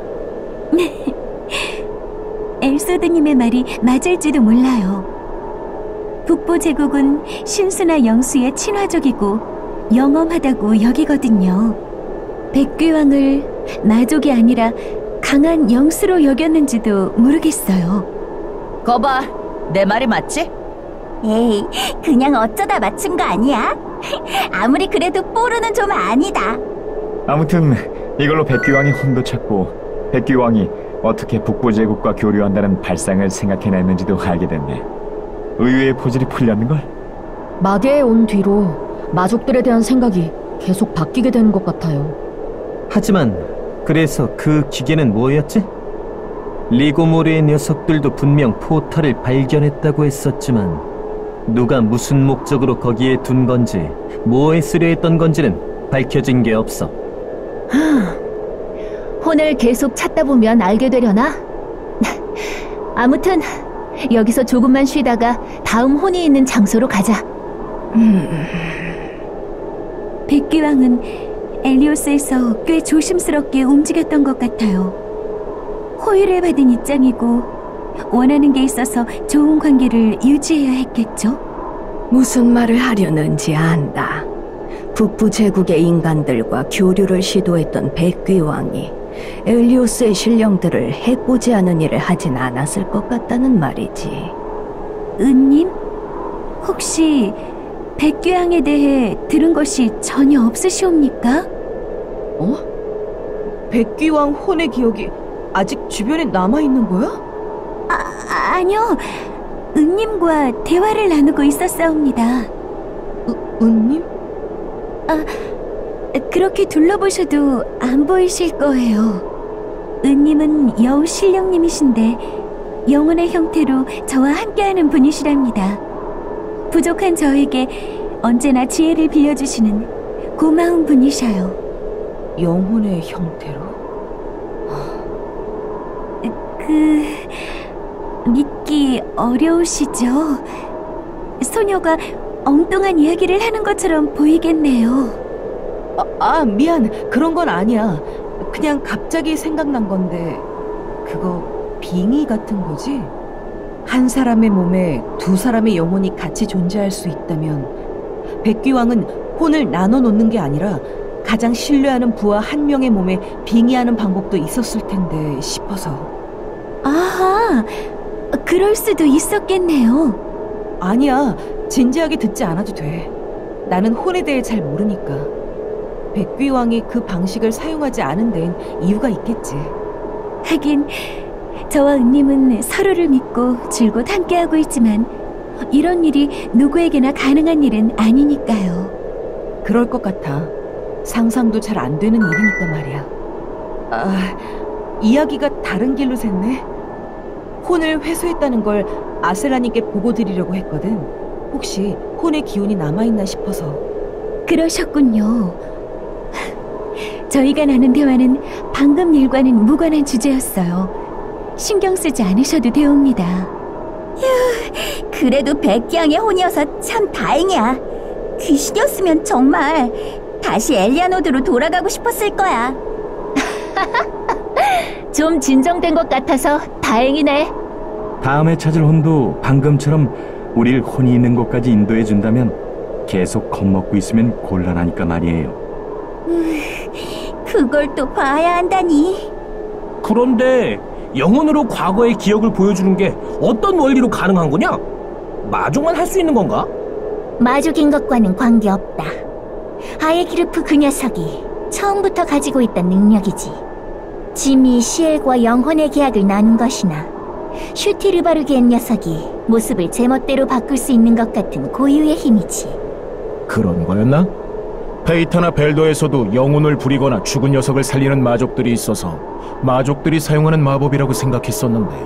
엘소드님의 말이 맞을지도 몰라요. 북부 제국은 신수나 영수의 친화족이고 영험하다고 여기거든요. 백귀왕을 마족이 아니라 강한 영수로 여겼는지도 모르겠어요. 거봐, 내 말이 맞지? 에이, 그냥 어쩌다 맞춘 거 아니야? 아무리 그래도 뽀르는 좀 아니다. 아무튼 이걸로 백귀왕이 혼도 찾고 백귀왕이 어떻게 북부 제국과 교류한다는 발상을 생각해냈는지도 알게 됐네. 의외의 포질이 풀렸는걸? 마계에 온 뒤로 마족들에 대한 생각이 계속 바뀌게 되는 것 같아요. 하지만 그래서 그 기계는 뭐였지? 리고모르의 녀석들도 분명 포탈을 발견했다고 했었지만 누가 무슨 목적으로 거기에 둔 건지 뭐에 쓰려 했던 건지는 밝혀진 게 없어. 하, 혼을 계속 찾다 보면 알게 되려나? 아무튼 여기서 조금만 쉬다가 다음 혼이 있는 장소로 가자. 음. 백귀왕은 엘리오스에서 꽤 조심스럽게 움직였던 것 같아요. 호의를 받은 입장이고 원하는 게 있어서 좋은 관계를 유지해야 했겠죠? 무슨 말을 하려는지 안다. 북부 제국의 인간들과 교류를 시도했던 백귀왕이 엘리오스의 신령들을 해코지 하는 일을 하진 않았을 것 같다는 말이지. 은님? 혹시 백귀왕에 대해 들은 것이 전혀 없으시옵니까? 어? 백귀왕 혼의 기억이 아직 주변에 남아있는 거야? 아, 아니요. 은님과 대화를 나누고 있었사옵니다. 으, 은님? 아, 그렇게 둘러보셔도 안 보이실 거예요. 은님은 여우 신령님이신데 영혼의 형태로 저와 함께하는 분이시랍니다. 부족한 저에게 언제나 지혜를 빌려주시는 고마운 분이셔요. 영혼의 형태로? 그... 믿기 어려우시죠? 소녀가 엉뚱한 이야기를 하는 것처럼 보이겠네요. 아, 아 미안. 그런 건 아니야. 그냥 갑자기 생각난 건데 그거 빙의 같은 거지? 한 사람의 몸에 두 사람의 영혼이 같이 존재할 수 있다면 백귀왕은 혼을 나눠 놓는 게 아니라 가장 신뢰하는 부하 한 명의 몸에 빙의하는 방법도 있었을 텐데 싶어서. 아하, 그럴 수도 있었겠네요. 아니야, 진지하게 듣지 않아도 돼. 나는 혼에 대해 잘 모르니까. 백귀왕이 그 방식을 사용하지 않은 데엔 이유가 있겠지. 하긴 저와 은님은 서로를 믿고 줄곧 함께하고 있지만 이런 일이 누구에게나 가능한 일은 아니니까요. 그럴 것 같아. 상상도 잘 안 되는 일이니까 말이야. 아, 이야기가 다른 길로 샜네. 혼을 회수했다는 걸 아셀라님께 보고 드리려고 했거든. 혹시 혼의 기운이 남아있나 싶어서. 그러셨군요. 저희가 나눈 대화는 방금 일과는 무관한 주제였어요. 신경 쓰지 않으셔도 되옵니다. 휴, 그래도 백기양의 혼이어서 참 다행이야. 귀신이었으면 정말 다시 엘리아노드로 돌아가고 싶었을 거야. 좀 진정된 것 같아서 다행이네. 다음에 찾을 혼도 방금처럼 우릴 혼이 있는 곳까지 인도해준다면 계속 겁먹고 있으면 곤란하니까 말이에요. 으, 그걸 또 봐야 한다니. 그런데 영혼으로 과거의 기억을 보여주는 게 어떤 원리로 가능한 거냐? 마족만 할 수 있는 건가? 마족인 것과는 관계없다. 아예기르프 그 녀석이 처음부터 가지고 있던 능력이지. 지미 시엘과 영혼의 계약을 나눈 것이나 슈티르바르게의 녀석이 모습을 제멋대로 바꿀 수 있는 것 같은 고유의 힘이지. 그런 거였나? 페이타나 벨도에서도 영혼을 부리거나 죽은 녀석을 살리는 마족들이 있어서 마족들이 사용하는 마법이라고 생각했었는데.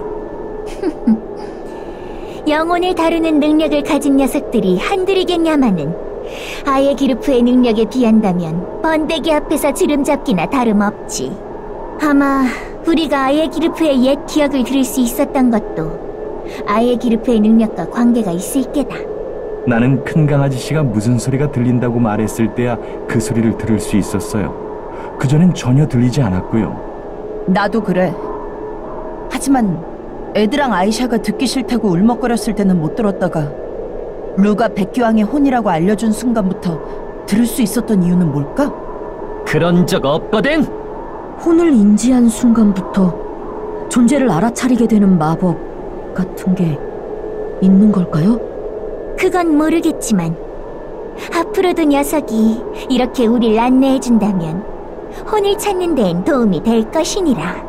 영혼을 다루는 능력을 가진 녀석들이 한둘이겠냐마는 아예기르프의 능력에 비한다면 번데기 앞에서 주름잡기나 다름없지. 아마 우리가 아예기르프의 옛 기억을 들을 수 있었던 것도 아예기르프의 능력과 관계가 있을 게다. 나는 큰 강아지 씨가 무슨 소리가 들린다고 말했을 때야 그 소리를 들을 수 있었어요. 그전엔 전혀 들리지 않았고요. 나도 그래. 하지만 에드랑 아이샤가 듣기 싫다고 울먹거렸을 때는 못 들었다가 루가 백기왕의 혼이라고 알려준 순간부터 들을 수 있었던 이유는 뭘까? 그런 적 없거든! 혼을 인지한 순간부터 존재를 알아차리게 되는 마법 같은 게 있는 걸까요? 그건 모르겠지만 앞으로도 녀석이 이렇게 우릴 안내해준다면 혼을 찾는 데엔 도움이 될 것이니라.